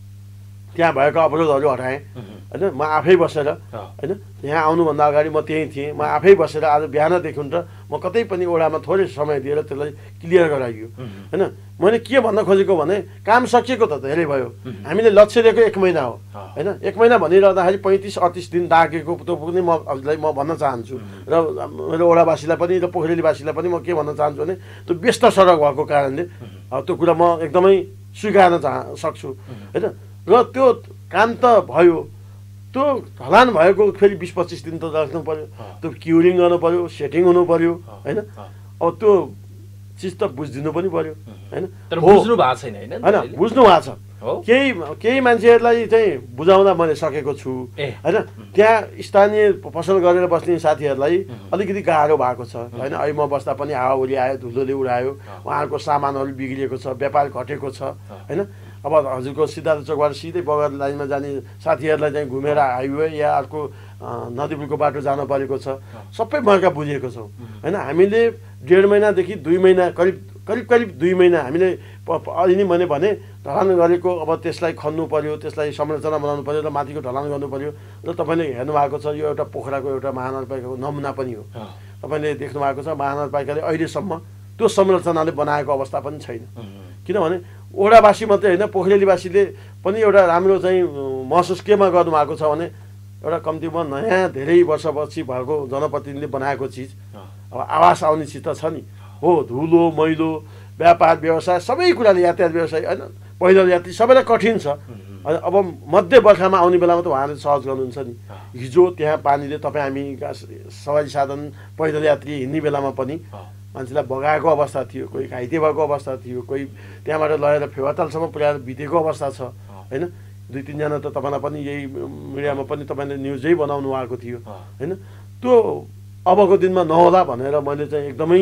त्यहाँ भएको अवरोधहरू हटाएँ होइन। म आफै बसेर होइन, यहाँ आउनुभन्दा अगाडि म त्यहीँ थिएँ। म आफै बसेर आज बिहानदेखि त म कतै पनि ओडामा थोरै समय दिएर त्यसलाई क्लियर गराइयो होइन। मैले के भन्न खोजेको भने काम सकिएको त धेरै भयो, हामीले लक्ष्य दिएको एक महिना हो होइन। एक महिना भनिरहँदाखेरि पैँतिस अडतिस दिन दागेको त्यो पनि म हजुरलाई म भन्न चाहन्छु र मेरो ओडावासीलाई पनि र पोखरेलीवासीलाई पनि म के भन्न चाहन्छु भने त्यो व्यस्त सडक भएको कारणले त्यो कुरा म एकदमै स्वीकार्न चाह सक्छु होइन। र त्यो काम त भयो, त्यो ढलान भएको फेरि बिस पच्चिस दिन त राख्नु पऱ्यो, त्यो क्युरिङ गर्नु पऱ्यो, सेटिङ हुनु पऱ्यो होइन। अब त्यो चिज त बुझिदिनु पनि पऱ्यो होइन। बुझ्नु भएको छैन होइन, बुझ्नु भएको छ। केही केही मान्छेहरूलाई चाहिँ बुझाउँदा मैले सकेको छु होइन। त्यहाँ स्थानीय पसल गरेर बस्ने साथीहरूलाई अलिकति गाह्रो भएको छ होइन। अहिले म बस्दा पनि हावाहुरी आयो, धुलोले उडायो, उहाँहरूको सामानहरू बिग्रिएको छ, व्यापार घटेको छ होइन। अब हजुरको सिद्धार्थ चोकबाट सिधै बगर लाइनमा जाने साथीहरूलाई चाहिँ घुमेर हाइवे या अर्को नदीपुलको बाटो जानु परेको छ, सबै मौका बुझेको छौँ होइन। हामीले डेढ महिनादेखि दुई महिना करिब करिब करिब दुई महिना हामीले अलि नै मैले भने ढलान गरेको। अब त्यसलाई खन्नु पऱ्यो, त्यसलाई संरचना बनाउनु पऱ्यो र माथिको ढलान गर्नु पऱ्यो। र तपाईँले हेर्नुभएको छ यो एउटा पोखराको एउटा महानगरपालिकाको नमुना पनि हो। तपाईँले देख्नु भएको छ महानगरपालिकाले अहिलेसम्म त्यो संरचनाले बनाएको अवस्था पनि छैन। किनभने ओडावासी मात्रै होइन, पोखरेलीवासीले पनि एउटा राम्रो चाहिँ महसुस केमा गर्नुभएको छ भने एउटा कम्तीमा नयाँ धेरै वर्षपछि भएको जनप्रतिनिधिले बनाएको चिज, अब आवास आउने चिज त छ नि हो। धुलो मैलो व्यापार व्यवसाय सबै कुराले यातायात व्यवसाय होइन, पैदल यात्री सबैलाई कठिन छ। अब मध्य बर्खामा आउने बेलामा त उहाँले सहज गर्नुहुन्छ नि। हिजो त्यहाँ पानीले तपाईँ हामी सवारी साधन पैदल यात्री हिँड्ने बेलामा पनि मान्छेलाई बगाएको अवस्था थियो, कोही घाइते भएको अवस्था थियो, कोही त्यहाँबाट लगेर फेवातालसम्म पुर्याएर बितेको अवस्था छ होइन। दुई तिनजना त तपाईँलाई पनि यही मिडियामा पनि तपाईँले न्युजै बनाउनु भएको थियो होइन। त्यो अबको दिनमा नहोला भनेर मैले चाहिँ एकदमै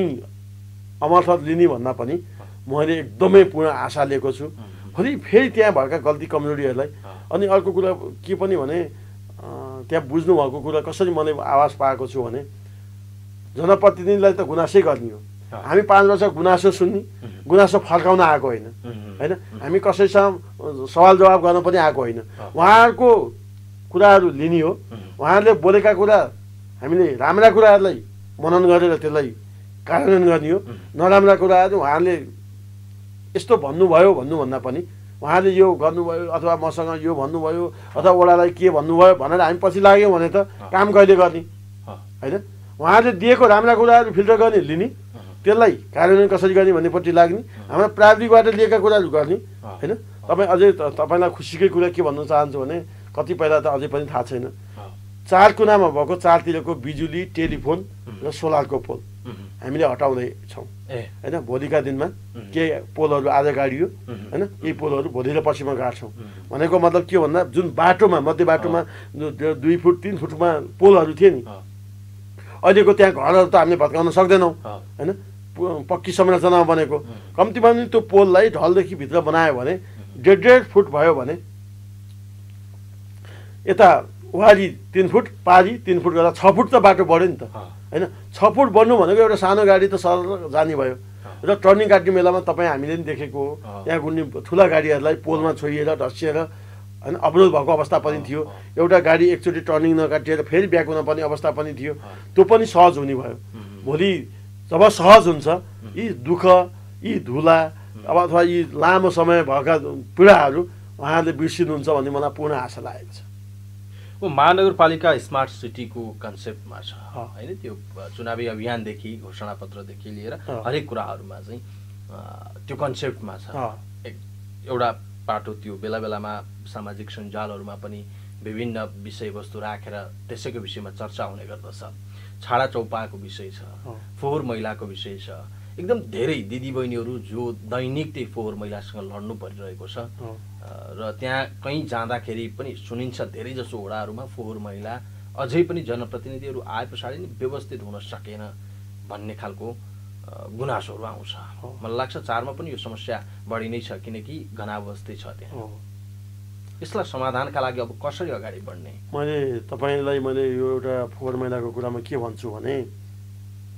अमरसत लिने भन्दा पनि मैले एकदमै पूर्ण आशा लिएको छु। फेरि फेरि त्यहाँ भएका गल्ती कमजोरीहरूलाई अनि अर्को कुरा के पनि भने त्यहाँ बुझ्नु भएको कुरा कसरी मैले आवाज पाएको छु भने जनप्रतिनिधिलाई त गुनासै गर्ने हो। हामी पाँच वर्ष गुनासो सुन्ने, गुनासो फर्काउन आएको होइन होइन। हामी कसैसँग सवाल जवाब गर्न पनि आएको होइन। उहाँहरूको कुराहरू लिने हो, उहाँहरूले बोलेका कुरा हामीले राम्रा कुराहरूलाई मनन गरेर त्यसलाई कार्यान्वयन गर्ने हो। नराम्रा कुराहरू उहाँहरूले यस्तो भन्नुभयो भन्नुभन्दा पनि उहाँले यो गर्नुभयो अथवा मसँग यो भन्नुभयो अथवा ओडालाई के भन्नुभयो भनेर हामी पछि लाग्यौँ भने त काम कहिले गर्ने होइन। उहाँले दिएको राम्रा कुराहरू फिल्टर गर्ने, लिने, त्यसलाई कार्यान्वयन कसरी गर्ने भन्नेपट्टि लाग्ने, हाम्रो प्राविधिकबाट लिएका कुराहरू गर्ने होइन। तपाईँ अझै तपाईँलाई खुसीकै कुरा के भन्न चाहन्छु भने कति पहिला त अझै पनि थाहा छैन, चार कुनामा भएको चारतिरको बिजुली, टेलिफोन र सोलरको पोल हामीले हटाउँदैछौँ होइन। भोलिका दिनमा के पोलहरू आज गाडियो होइन, यही पोलहरू भोलि र पर्सिमा गाड्छौँ भनेको मतलब के भन्दा जुन बाटोमा मध्य बाटोमा दुई फुट तिन फुटमा पोलहरू थिए नि, अहिलेको त्यहाँ घरहरू त हामीले भत्काउन सक्दैनौँ होइन। पक्की संरचनामा बनेको कम्तीमा पनि त्यो पोललाई ढलदेखि भित्र बनायो भने डेढ डेढ फुट भयो भने यता वारी तिन फुट पारी तिन फुट गर्दा छ फुट त बाटो बढ्यो नि त होइन। छ फुट बढ्नु भनेको एउटा सानो गाडी त सरल जाने भयो र टर्निङ काट्ने बेलामा तपाईँ हामीले पनि देखेको हो, त्यहाँ कुनै ठुला गाडीहरूलाई पोलमा छोइएर ढसिएर होइन अवरोध भएको अवस्था पनि थियो। एउटा गाडी एकचोटि टर्निङ नकाटिएर फेरि ब्याक हुन पर्ने अवस्था पनि थियो, त्यो पनि सहज हुने भयो। भोलि जब सहज हुन्छ यी दुःख, यी धुला अब अथवा यी लामो समय भएका पीडाहरू उहाँहरूले बिर्सिनुहुन्छ भन्ने मलाई पूर्ण आशा लागेको छ। महानगरपालिका स्मार्ट सिटीको कन्सेप्टमा छ होइन। त्यो चुनावी अभियानदेखि घोषणापत्रदेखि लिएर हरेक कुराहरूमा चाहिँ त्यो कन्सेप्टमा छ। एउटा पाटो त्यो बेला बेलामा सामाजिक सञ्जालहरूमा पनि विभिन्न विषयवस्तु राखेर त्यसैको विषयमा चर्चा हुने गर्दछ। छाडा चौपाको विषय छ, फोहोर मैलाको विषय छ। एकदम धेरै दिदीबहिनीहरू जो दैनिक त्यही फोहोर मैलासँग लड्नु परिरहेको छ र त्यहाँ कहीँ जाँदाखेरि पनि सुनिन्छ धेरै जसो वडाहरूमा फोहोर मैला अझै पनि जनप्रतिनिधिहरू आए पछाडि नै व्यवस्थित हुन सकेन भन्ने खालको गुनासोहरू आउँछ। मलाई लाग्छ चारमा पनि यो समस्या बढी नै छ किनकि घनावस्तै छ त्यहाँ। यसलाई समाधानका लागि अब कसरी अगाडि बढ्ने? मैले तपाईँलाई मैले यो एउटा फोहोर मैलाको कुरामा के भन्छु भने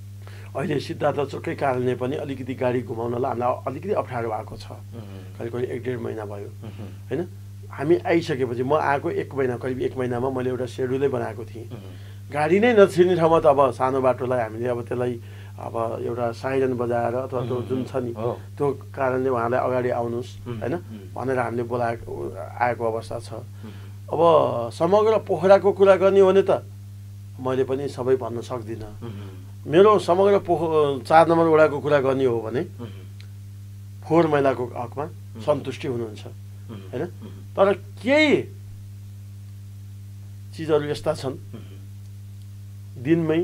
अहिले सिद्धार्थ चोककै कारणले पनि अलिकति गाडी घुमाउनलाई हामीलाई अलिकति अप्ठ्यारो भएको छ। करिब करिब एक डेढ महिना भयो होइन। हामी आइसकेपछि म आएको एक महिना करिब एक महिनामा मैले एउटा सेड्युलै बनाएको थिएँ। गाडी नै नछिर्ने ठाउँमा त अब सानो बाटोलाई हामीले अब त्यसलाई अब एउटा साइरन बजाएर अथवा त्यो जुन छ नि त्यो कारणले उहाँलाई अगाडि आउनुहोस् होइन भनेर हामीले बोलाएको आएको अवस्था छ। अब समग्र पोखराको कुरा गर्ने हो भने त मैले पनि सबै भन्न सक्दिनँ। मेरो समग्र पोख चार नम्बर वडाको कुरा गर्ने हो भने फोहोर मैलाको हकमा सन्तुष्टि हुनुहुन्छ होइन। तर केही चिजहरू यस्ता छन् दिनमै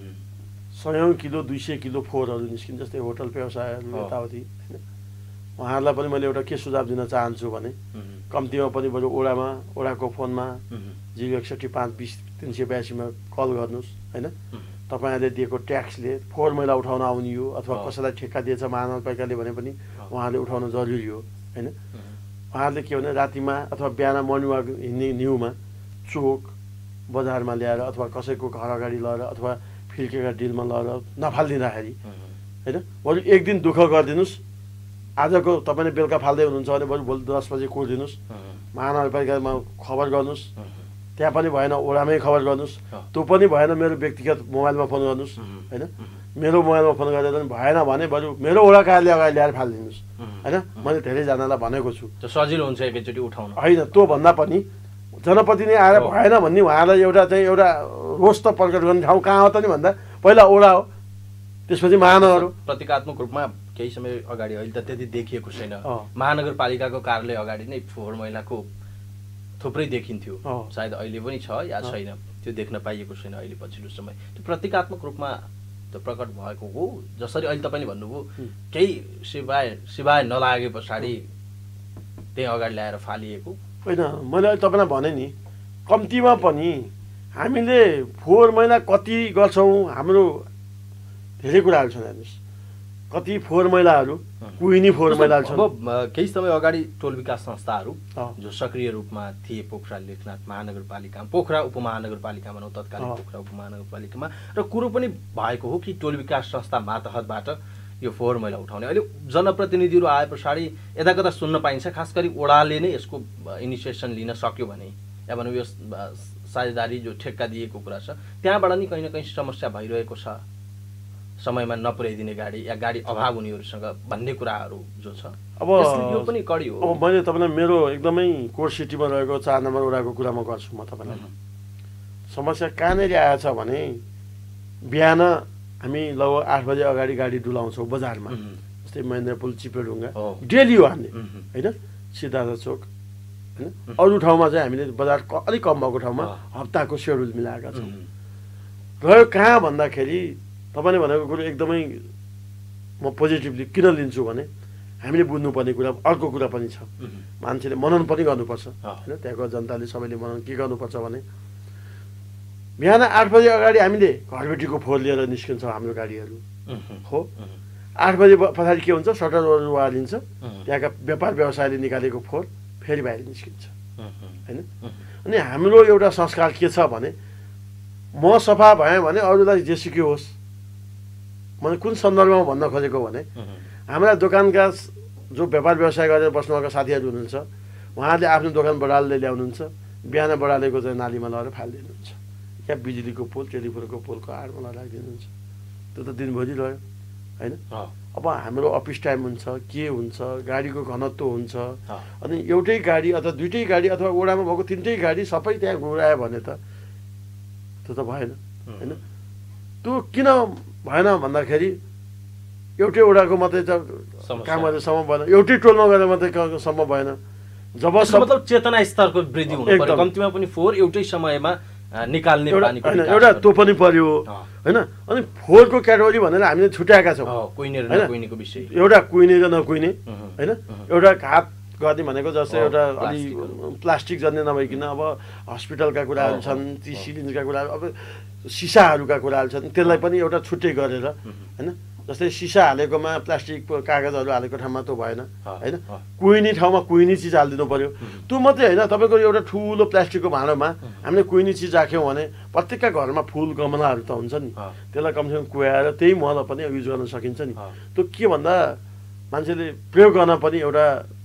सयौँ किलो दुई सय किलो फोहोरहरू निस्किन्छ। जस्तै होटल व्यवसायहरू यताउति होइन। उहाँहरूलाई पनि मैले एउटा के सुझाव दिन चाहन्छु भने कम्तीमा पनि बरु ओडामा ओडाको फोनमा जिरो एकसठी पाँच बिस तिन सय बयासीमा कल गर्नुहोस् होइन। तपाईँहरूले दिएको ट्याक्सले फोहोर मैला उठाउन आउने हो अथवा कसैलाई ठेक्का दिएछ महानगरपालिकाले भने पनि उहाँले उठाउन जरुरी हो होइन। उहाँहरूले के भने रातिमा अथवा बिहान मर्निङ वाक हिँड्ने न्युमा चोक बजारमा ल्याएर अथवा कसैको घर अगाडि लगेर अथवा फिर्केका डिलमा लगेर नफालिदिँदाखेरि होइन बरु एक दिन दुःख गरिदिनुहोस्। आजको तपाईँले बेलुका फाल्दै हुनुहुन्छ भने बरु भोलि दस बजे कोरिदिनुहोस्। महानगरपालिकामा खबर गर्नुहोस्। त्यहाँ पनि भएन ओडामै खबर गर्नुहोस्। त्यो पनि भएन मेरो व्यक्तिगत मोबाइलमा फोन गर्नुहोस् होइन। मेरो मोबाइलमा फोन गरेर पनि भएन भने बरु मेरो ओडा कार्यालय अगाडि ल्याएर फालिदिनुहोस् होइन। मैले धेरैजनालाई भनेको छु सजिलो हुन्छ एकैचोटि उठाउन होइन। त्योभन्दा पनि जनप्रति नै आएर भएन भन्ने उहाँलाई एउटा चाहिँ एउटा रोष त प्रकट गर्ने ठाउँ कहाँ हो त नि भन्दा पहिला ओडा हो त्यसपछि महानगर हो। प्रतीकात्मक रूपमा केही समय अगाडि अहिले त त्यति देखिएको छैन। महानगरपालिकाको कार्यालय अगाडि नै फोहोर मैलाको थुप्रै देखिन्थ्यो। सायद अहिले पनि छ या छैन त्यो देख्न पाइएको छैन अहिले पछिल्लो समय। त्यो प्रतीकात्मक रूपमा त्यो प्रकट भएको हो। जसरी अहिले तपाईँले भन्नुभयो केही सिवाय सिवाय नलागे पछाडि त्यही अगाडि ल्याएर फालिएको होइन। मैले अहिले तपाईँलाई भने नि कम्तीमा पनि हामीले फोहोर मैला कति गर्छौँ हाम्रो धेरै कुराहरू छन्। हेर्नुहोस् कति फोहोर मैलाहरू कुहिनी फोहोर मैलाहरू छन्। अब केही समय अगाडि टोल विकास संस्थाहरू जो सक्रिय रूपमा थिए पोखरा लेखनाथ महानगरपालिका पोखरा उपमहानगरपालिका भनौँ तत्कालीन पोखरा उपमहानगरपालिकामा र कुरो पनि भएको हो कि टोल विकास संस्था मातहतबाट यो फोहोर मैला उठाउने। अहिले जनप्रतिनिधिहरू आए पछाडि यता कता सुन्न पाइन्छ खास गरी ओडाले नै यसको इनिसिएसन लिन सक्यो भने या भनौँ यो साझेदारी जो ठेक्का दिएको कुरा छ त्यहाँबाट नि कहीँ न कहीँ समस्या भइरहेको छ। समयमा नपुर्याइदिने गाडी या गाडी अभाव हुनेहरूसँग भन्ने कुराहरू जो छ अब यो पनि कडी हो। अब मैले तपाईँलाई मेरो एकदमै कोर सिटीमा रहेको चार नम्बर वडाको कुरा म गर्छु। म तपाईँलाई समस्या कहाँनिर आएछ भने बिहान हामी लगभग आठ बजे अगाडि गाडी डुलाउँछौँ बजारमा। जस्तै महेन्द्र पुल चिपेढुङ्गा डेली हो हामीले होइन। सिद्धार्थ चोक होइन अरू ठाउँमा चाहिँ हामीले बजार अलिक कम भएको ठाउँमा हप्ताको सेड्युल मिलाएका छौँ। रह्यो कहाँ भन्दाखेरि तपाईँले भनेको कुरो एकदमै म पोजिटिभली किन लिन्छु भने हामीले बुझ्नुपर्ने कुरा अर्को कुरा पनि छ। मान्छेले मनन पनि गर्नुपर्छ होइन। त्यहाँको जनताले सबैले मनन के गर्नुपर्छ भने बिहान आठ बजे अगाडि हामीले घरबेटीको फोहोर लिएर निस्किन्छौँ हाम्रो गाडीहरू हो। आठ बजे पछाडि के हुन्छ सटरहरू वालिन्छ त्यहाँका व्यापार व्यवसायले निकालेको फोहोर फेरि बाहिर निस्किन्छ होइन। अनि हाम्रो एउटा संस्कार के छ भने म सफा भएँ भने अरूलाई जेसुकै होस्। मैले कुन सन्दर्भमा भन्न खोजेको भने हाम्रा दोकानका जो व्यापार व्यवसाय गरेर बस्नुभएका साथीहरू हुनुहुन्छ उहाँहरूले आफ्नो दोकान बडालले ल्याउनुहुन्छ बिहान बडालेको चाहिँ नालीमा लगेर फालिदिनुहुन्छ या बिजुलीको पोल टेलिफोनको पोलको आडमा लगेर राखिदिनुहुन्छ। त्यो त दिनभरि रह्यो होइन। अब हाम्रो अफिस टाइम हुन्छ के हुन्छ गाडीको घनत्व हुन्छ अनि एउटै गाडी अथवा दुइटै गाडी अथवा ओडामा भएको तिनटै गाडी सबै त्यहाँ घुरायो भने त त्यो त भएन होइन। त्यो किन भएन भन्दाखेरि एउटै ओडाको मात्रै त काम गरेर सम्भव भएन। एउटै टोलमा गएर मात्रै सम्भव भएन। जब मतलब चेतना स्तरको वृद्धि हुनु पर्यो। कम्तीमा पनि फोहोर एउटै समयमा निकाल्ने एउटा त्यो पनि पर्यो होइन। अनि फोहोरको क्याटेगोरी भनेर हामीले छुट्याएका छौँ होइन। विषय एउटा कुहिने र नकुहिने होइन। एउटा घात गर्ने भनेको जस्तै एउटा अलि प्लास्टिक जन्य नभइकन अब हस्पिटलका कुराहरू छन् ती सिलिन्डरका कुराहरू अब सिसाहरूका कुराहरू छन् त्यसलाई पनि एउटा छुट्टै गरेर होइन जस्तै सिसा हालेकोमा प्लास्टिक कागजहरू हालेको ठाउँमा त्यो भएन होइन अँ। कुहिनी ठाउँमा कुहिनी चिज हालिदिनु पर्यो त्यो मात्रै होइन तपाईँको एउटा ठुलो प्लास्टिकको भाँडोमा हामीले कुहिनी चिज राख्यौँ भने प्रत्येकका घरमा फुल गमलाहरू त हुन्छ नि अँ। त्यसलाई कमसेकम कुहाएर त्यही मल पनि युज गर्न सकिन्छ नि अँ। त्यो के भन्दा मान्छेले प्रयोग गर्न पनि एउटा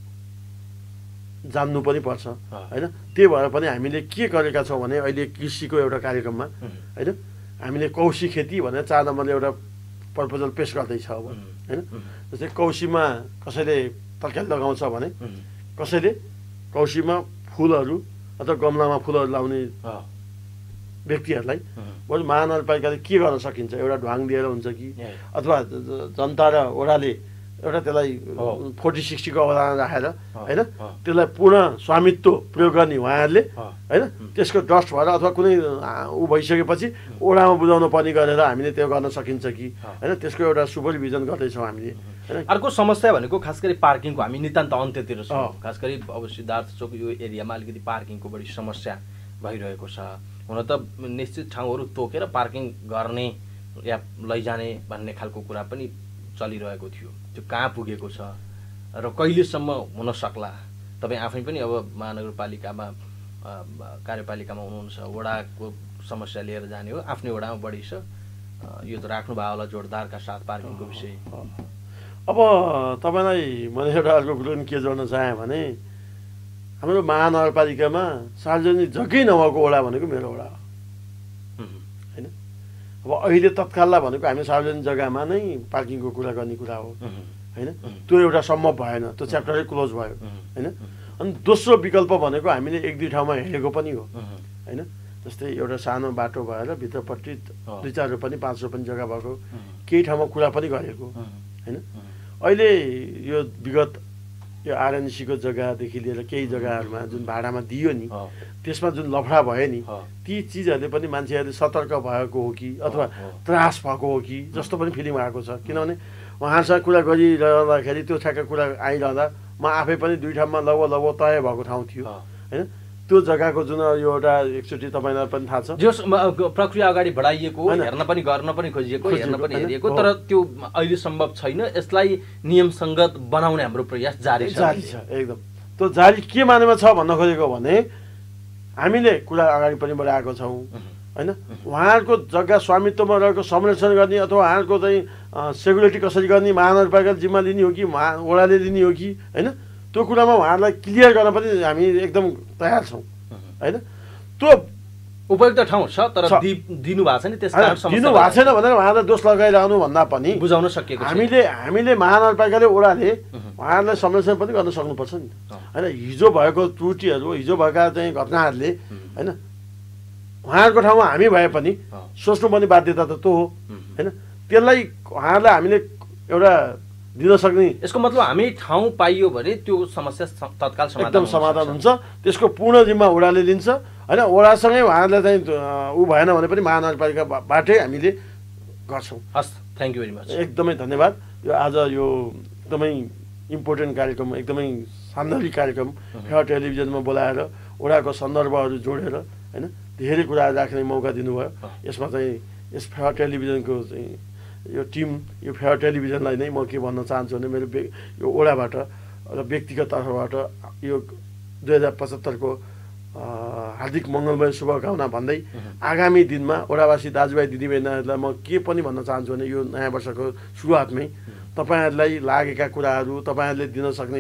जान्नु पनि पर्छ होइन त्यही भएर पनि हामीले के गरेका छौँ भने अहिले कृषिको एउटा कार्यक्रममा होइन हामीले कौशी खेती भनेर चार नम्बरले एउटा प्रपोजल पेस गर्दैछ अब होइन जस्तै कौशीमा कसैले तरकारी लगाउँछ भने कसैले कौशीमा फुलहरू अथवा गमलामा फुलहरू लाउने व्यक्तिहरूलाई बरु महानगरपालिकाले के गर्न सकिन्छ एउटा ढ्वाङ दिएर हुन्छ कि अथवा जनता र ओडाले एउटा त्यसलाई फोर्टी सिक्सटीको अवधारणा राखेर होइन त्यसलाई पूर्ण स्वामित्व प्रयोग गर्ने उहाँहरूले होइन त्यसको डस्ट भएर अथवा कुनै ऊ भइसकेपछि ओडामा बुझाउनु पर्ने गरेर हामीले त्यो गर्न सकिन्छ कि होइन त्यसको एउटा सुपरभिजन गर्दैछौँ हामीले होइन अर्को समस्या भनेको खास गरी पार्किङको हामी नितान्त अन्त्यतिर छौँ खास गरी अब सिद्धार्थ चोक यो एरियामा अलिकति पार्किङको बढी समस्या भइरहेको छ हुन त निश्चित ठाउँहरू तोकेर पार्किङ गर्ने या लैजाने भन्ने खालको कुरा पनि चलिरहेको थियो त्यो कहाँ पुगेको छ र कहिलेसम्म हुन सक्ला तपाईँ आफै पनि अब महानगरपालिकामा कार्यपालिकामा हुनुहुन्छ वडाको समस्या लिएर जाने हो आफ्नै वडामा बढी छ यो त राख्नु भयो होला जोडदारका साथ पार्किङको विषय अब तपाईँलाई मैले एउटा अर्को कुरो पनि के जोड्न चाहेँ भने हाम्रो महानगरपालिकामा सार्वजनिक जग्गै नभएको वडा भनेको मेरो वडा हो होइन अब अहिले तत्काललाई भनेको हामी सार्वजनिक जग्गामा नै पार्किङको कुरा गर्ने कुरा हो होइन त्यो एउटा सम्भव भएन त्यो च्याप्टरै क्लोज भयो होइन अनि दोस्रो विकल्प भनेको हामीले एक दुई ठाउँमा हेरेको पनि हो होइन जस्तै एउटा सानो बाटो भएर भित्रपट्टि दुई चार रोपनी पाँच रोपनी जग्गा भएको केही ठाउँमा कुरा पनि गरेको होइन अहिले यो विगत यो आरएनसीको जग्गादेखि लिएर केही जग्गाहरूमा जुन भाडामा दियो नि त्यसमा जुन लफडा भयो नि ती चिजहरूले पनि मान्छेहरूले सतर्क भएको हो कि अथवा त्रास भएको हो कि जस्तो पनि फिलिङ आएको छ किनभने उहाँसँग कुरा गरिरहँदाखेरि त्यो ठ्याक्क कुरा आइरहँदा म आफै पनि दुई ठाउँमा लगभग लगभग तय भएको ठाउँ थियो होइन त्यो जग्गाको जुन यो एउटा एकचोटि तपाईँलाई पनि थाहा छ जो प्रक्रिया अगाडि बढाइएको हेर्न पनि गर्न पनि खोजिएको हेर्न पनि हेरिएको तर त्यो अहिले सम्भव छैन यसलाई नियमसङ्गत बनाउने हाम्रो प्रयास जारी छ जारी छ एकदम त्यो जारी के मानेमा छ भन्न खोजेको भने हामीले कुरा अगाडि पनि बढाएको छौँ होइन उहाँहरूको जग्गा स्वामित्वमा रहेको संरक्षण गर्ने अथवा उहाँहरूको चाहिँ सेक्युरिटी कसरी गर्ने महानगरपालिकाले जिम्मा लिने हो कि महा वडाले लिने हो कि होइन त्यो कुरामा उहाँहरूलाई क्लियर गर्न पनि हामी एकदम तयार छौँ होइन त्यो उपयुक्त ठाउँ छ तर दिनु भएको छैन त्यस कारण दिनु भएको छैन भनेर उहाँलाई दोष लगाइरहनु भन्दा पनि बुझाउन सकिएको हामीले हामीले महानगरपालिकाले ओडाले उहाँहरूलाई संरक्षण पनि गर्न सक्नुपर्छ नि होइन हिजो भएको त्रुटिहरू हिजो भएका चाहिँ घटनाहरूले होइन उहाँहरूको ठाउँमा हामी भए पनि सोच्नुपर्ने बाध्यता त त्यो हो होइन त्यसलाई उहाँहरूलाई हामीले एउटा दिन सक्ने यसको मतलब हामी ठाउँ पाइयो भने त्यो समस्या तत्काल समाधान एकदम समाधान हुन्छ त्यसको पूर्ण जिम्मा ओडाले लिन्छ होइन ओडासँगै उहाँहरूलाई चाहिँ ऊ भएन भने पनि महानगरपालिकाबाटै हामीले गर्छौँ हस् थ्याङ्क यू भेरी मच एकदमै धन्यवाद यो आज यो एकदमै इम्पोर्टेन्ट कार्यक्रम एकदमै सान्दर्भिक कार्यक्रम फेयर टेलिभिजनमा बोलाएर ओडाको सन्दर्भहरू जोडेर होइन धेरै कुराहरू राख्ने मौका दिनुभयो यसमा चाहिँ यस फेयर टेलिभिजनको चाहिँ यो टिम यो फेयर टेलिभिजनलाई नै म के भन्न चाहन्छु भने मेरो यो ओडाबाट र व्यक्तिगत तर्फबाट यो दुई हजार पचहत्तरको हार्दिक मङ्गलमय शुभकामना भन्दै आगामी दिनमा ओडावासी दाजुभाइ दिदीबहिनीहरूलाई म के पनि भन्न चाहन्छु भने यो नयाँ वर्षको सुरुवातमै तपाईँहरूलाई लागेका कुराहरू तपाईँहरूले दिन सक्ने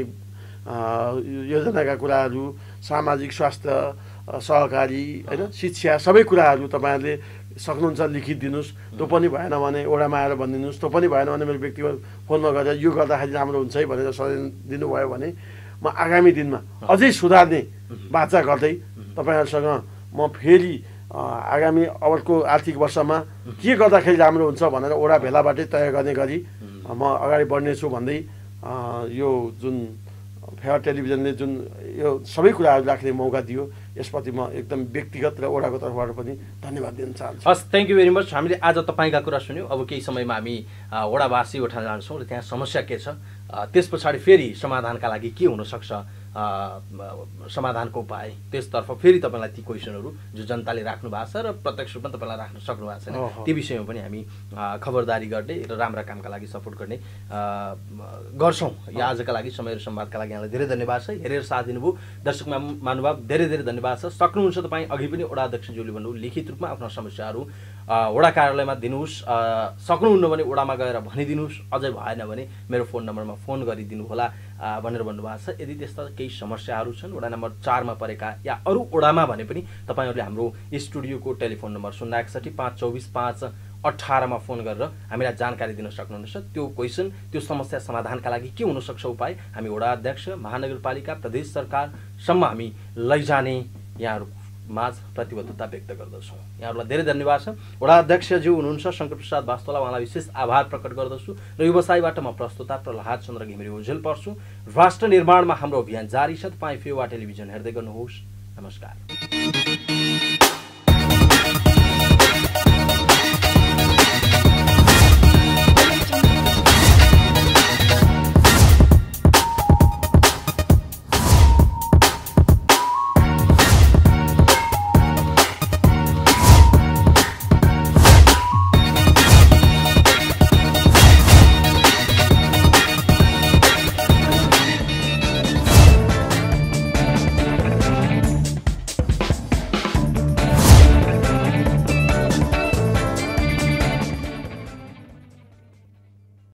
योजनाका कुराहरू सामाजिक स्वास्थ्य सहकारी होइन शिक्षा सबै कुराहरू तपाईँहरूले सक्नुहुन्छ लिखित दिनुहोस् त्यो पनि भएन भने ओडामा आएर भनिदिनुहोस् त्यो पनि भएन भने मेरो व्यक्तिगत फोनमा गरेर यो गर्दाखेरि राम्रो हुन्छ है भनेर सजेसन दिनुभयो भने म आगामी दिनमा अझै सुधार्ने बाचा गर्दै तपाईँहरूसँग म फेरि आगामी अर्को आर्थिक वर्षमा के गर्दाखेरि राम्रो हुन्छ भनेर ओडा भेलाबाटै तय गर्ने गरी म अगाडि बढ्नेछु भन्दै यो जुन फेयर टेलिभिजनले जुन यो सबै कुराहरू राख्ने मौका दियो यसप्रति म एकदम व्यक्तिगत र ओडाको तर्फबाट पनि धन्यवाद दिन चाहन्छु हस् थ्याङ्क यू भेरी मच हामीले आज तपाईँका कुरा सुन्यौँ अब केही समयमा हामी ओडावासी उठा जान्छौँ र त्यहाँ समस्या के छ त्यस पछाडि फेरि समाधानका लागि के हुनसक्छ समाधानको उपाय त्यसतर्फ फेरि तपाईँलाई ती क्वेसनहरू जो जनताले राख्नु भएको छ र प्रत्यक्ष रूपमा तपाईँलाई राख्न सक्नु भएको छैन ती विषयमा पनि हामी खबरदारी गर्ने र राम्रा कामका लागि सपोर्ट गर्ने गर्छौँ। या आजका लागि समय र संवादका लागि यहाँलाई धेरै धन्यवाद छ। हेरेर साथ दिनुभयो दर्शक महानुभाव, धेरै धेरै धन्यवाद छ। सक्नुहुन्छ तपाईँ अघि पनि वडा अध्यक्षज्यूले भन्नुभयो लिखित रूपमा आफ्ना समस्याहरू वडा कार्यालयमा दिनुहोस्, सक्नुहुन्न भने वडामा गएर भनिदिनुहोस्, अझै भएन भने मेरो फोन नम्बरमा फोन गरिदिनु होला भनेर भन्नुभएको छ। यदि त्यस्ता केही समस्याहरू छन् वडा नम्बर चारमा परेका या अरू वडामा भने पनि तपाईँहरूले हाम्रो स्टुडियोको टेलिफोन नम्बर शून्य एकसठी पाँच चौबिस पाँच अठारमा फोन गरेर हामीलाई जानकारी दिन सक्नुहुनेछ। त्यो क्वेसन त्यो समस्या समाधानका लागि के हुनसक्छ उपाय हामी वडा अध्यक्ष, महानगरपालिका, प्रदेश सरकारसम्म हामी लैजाने यहाँहरू माझ प्रतिबद्धता व्यक्त गर्दछौँ। यहाँहरूलाई धेरै धन्यवाद छ। वडा अध्यक्षज्यू हुनुहुन्छ शङ्कर प्रसाद वास्तवलाई, उहाँलाई विशेष आभार प्रकट गर्दछु र व्यवसायबाट म प्रस्तुता प्रहलाद चन्द्र घिमिरे ओझेल पर्छु। राष्ट्र निर्माणमा हाम्रो अभियान जारी छ। तपाईँ फेवा टेलिभिजन हेर्दै गर्नुहोस्। नमस्कार।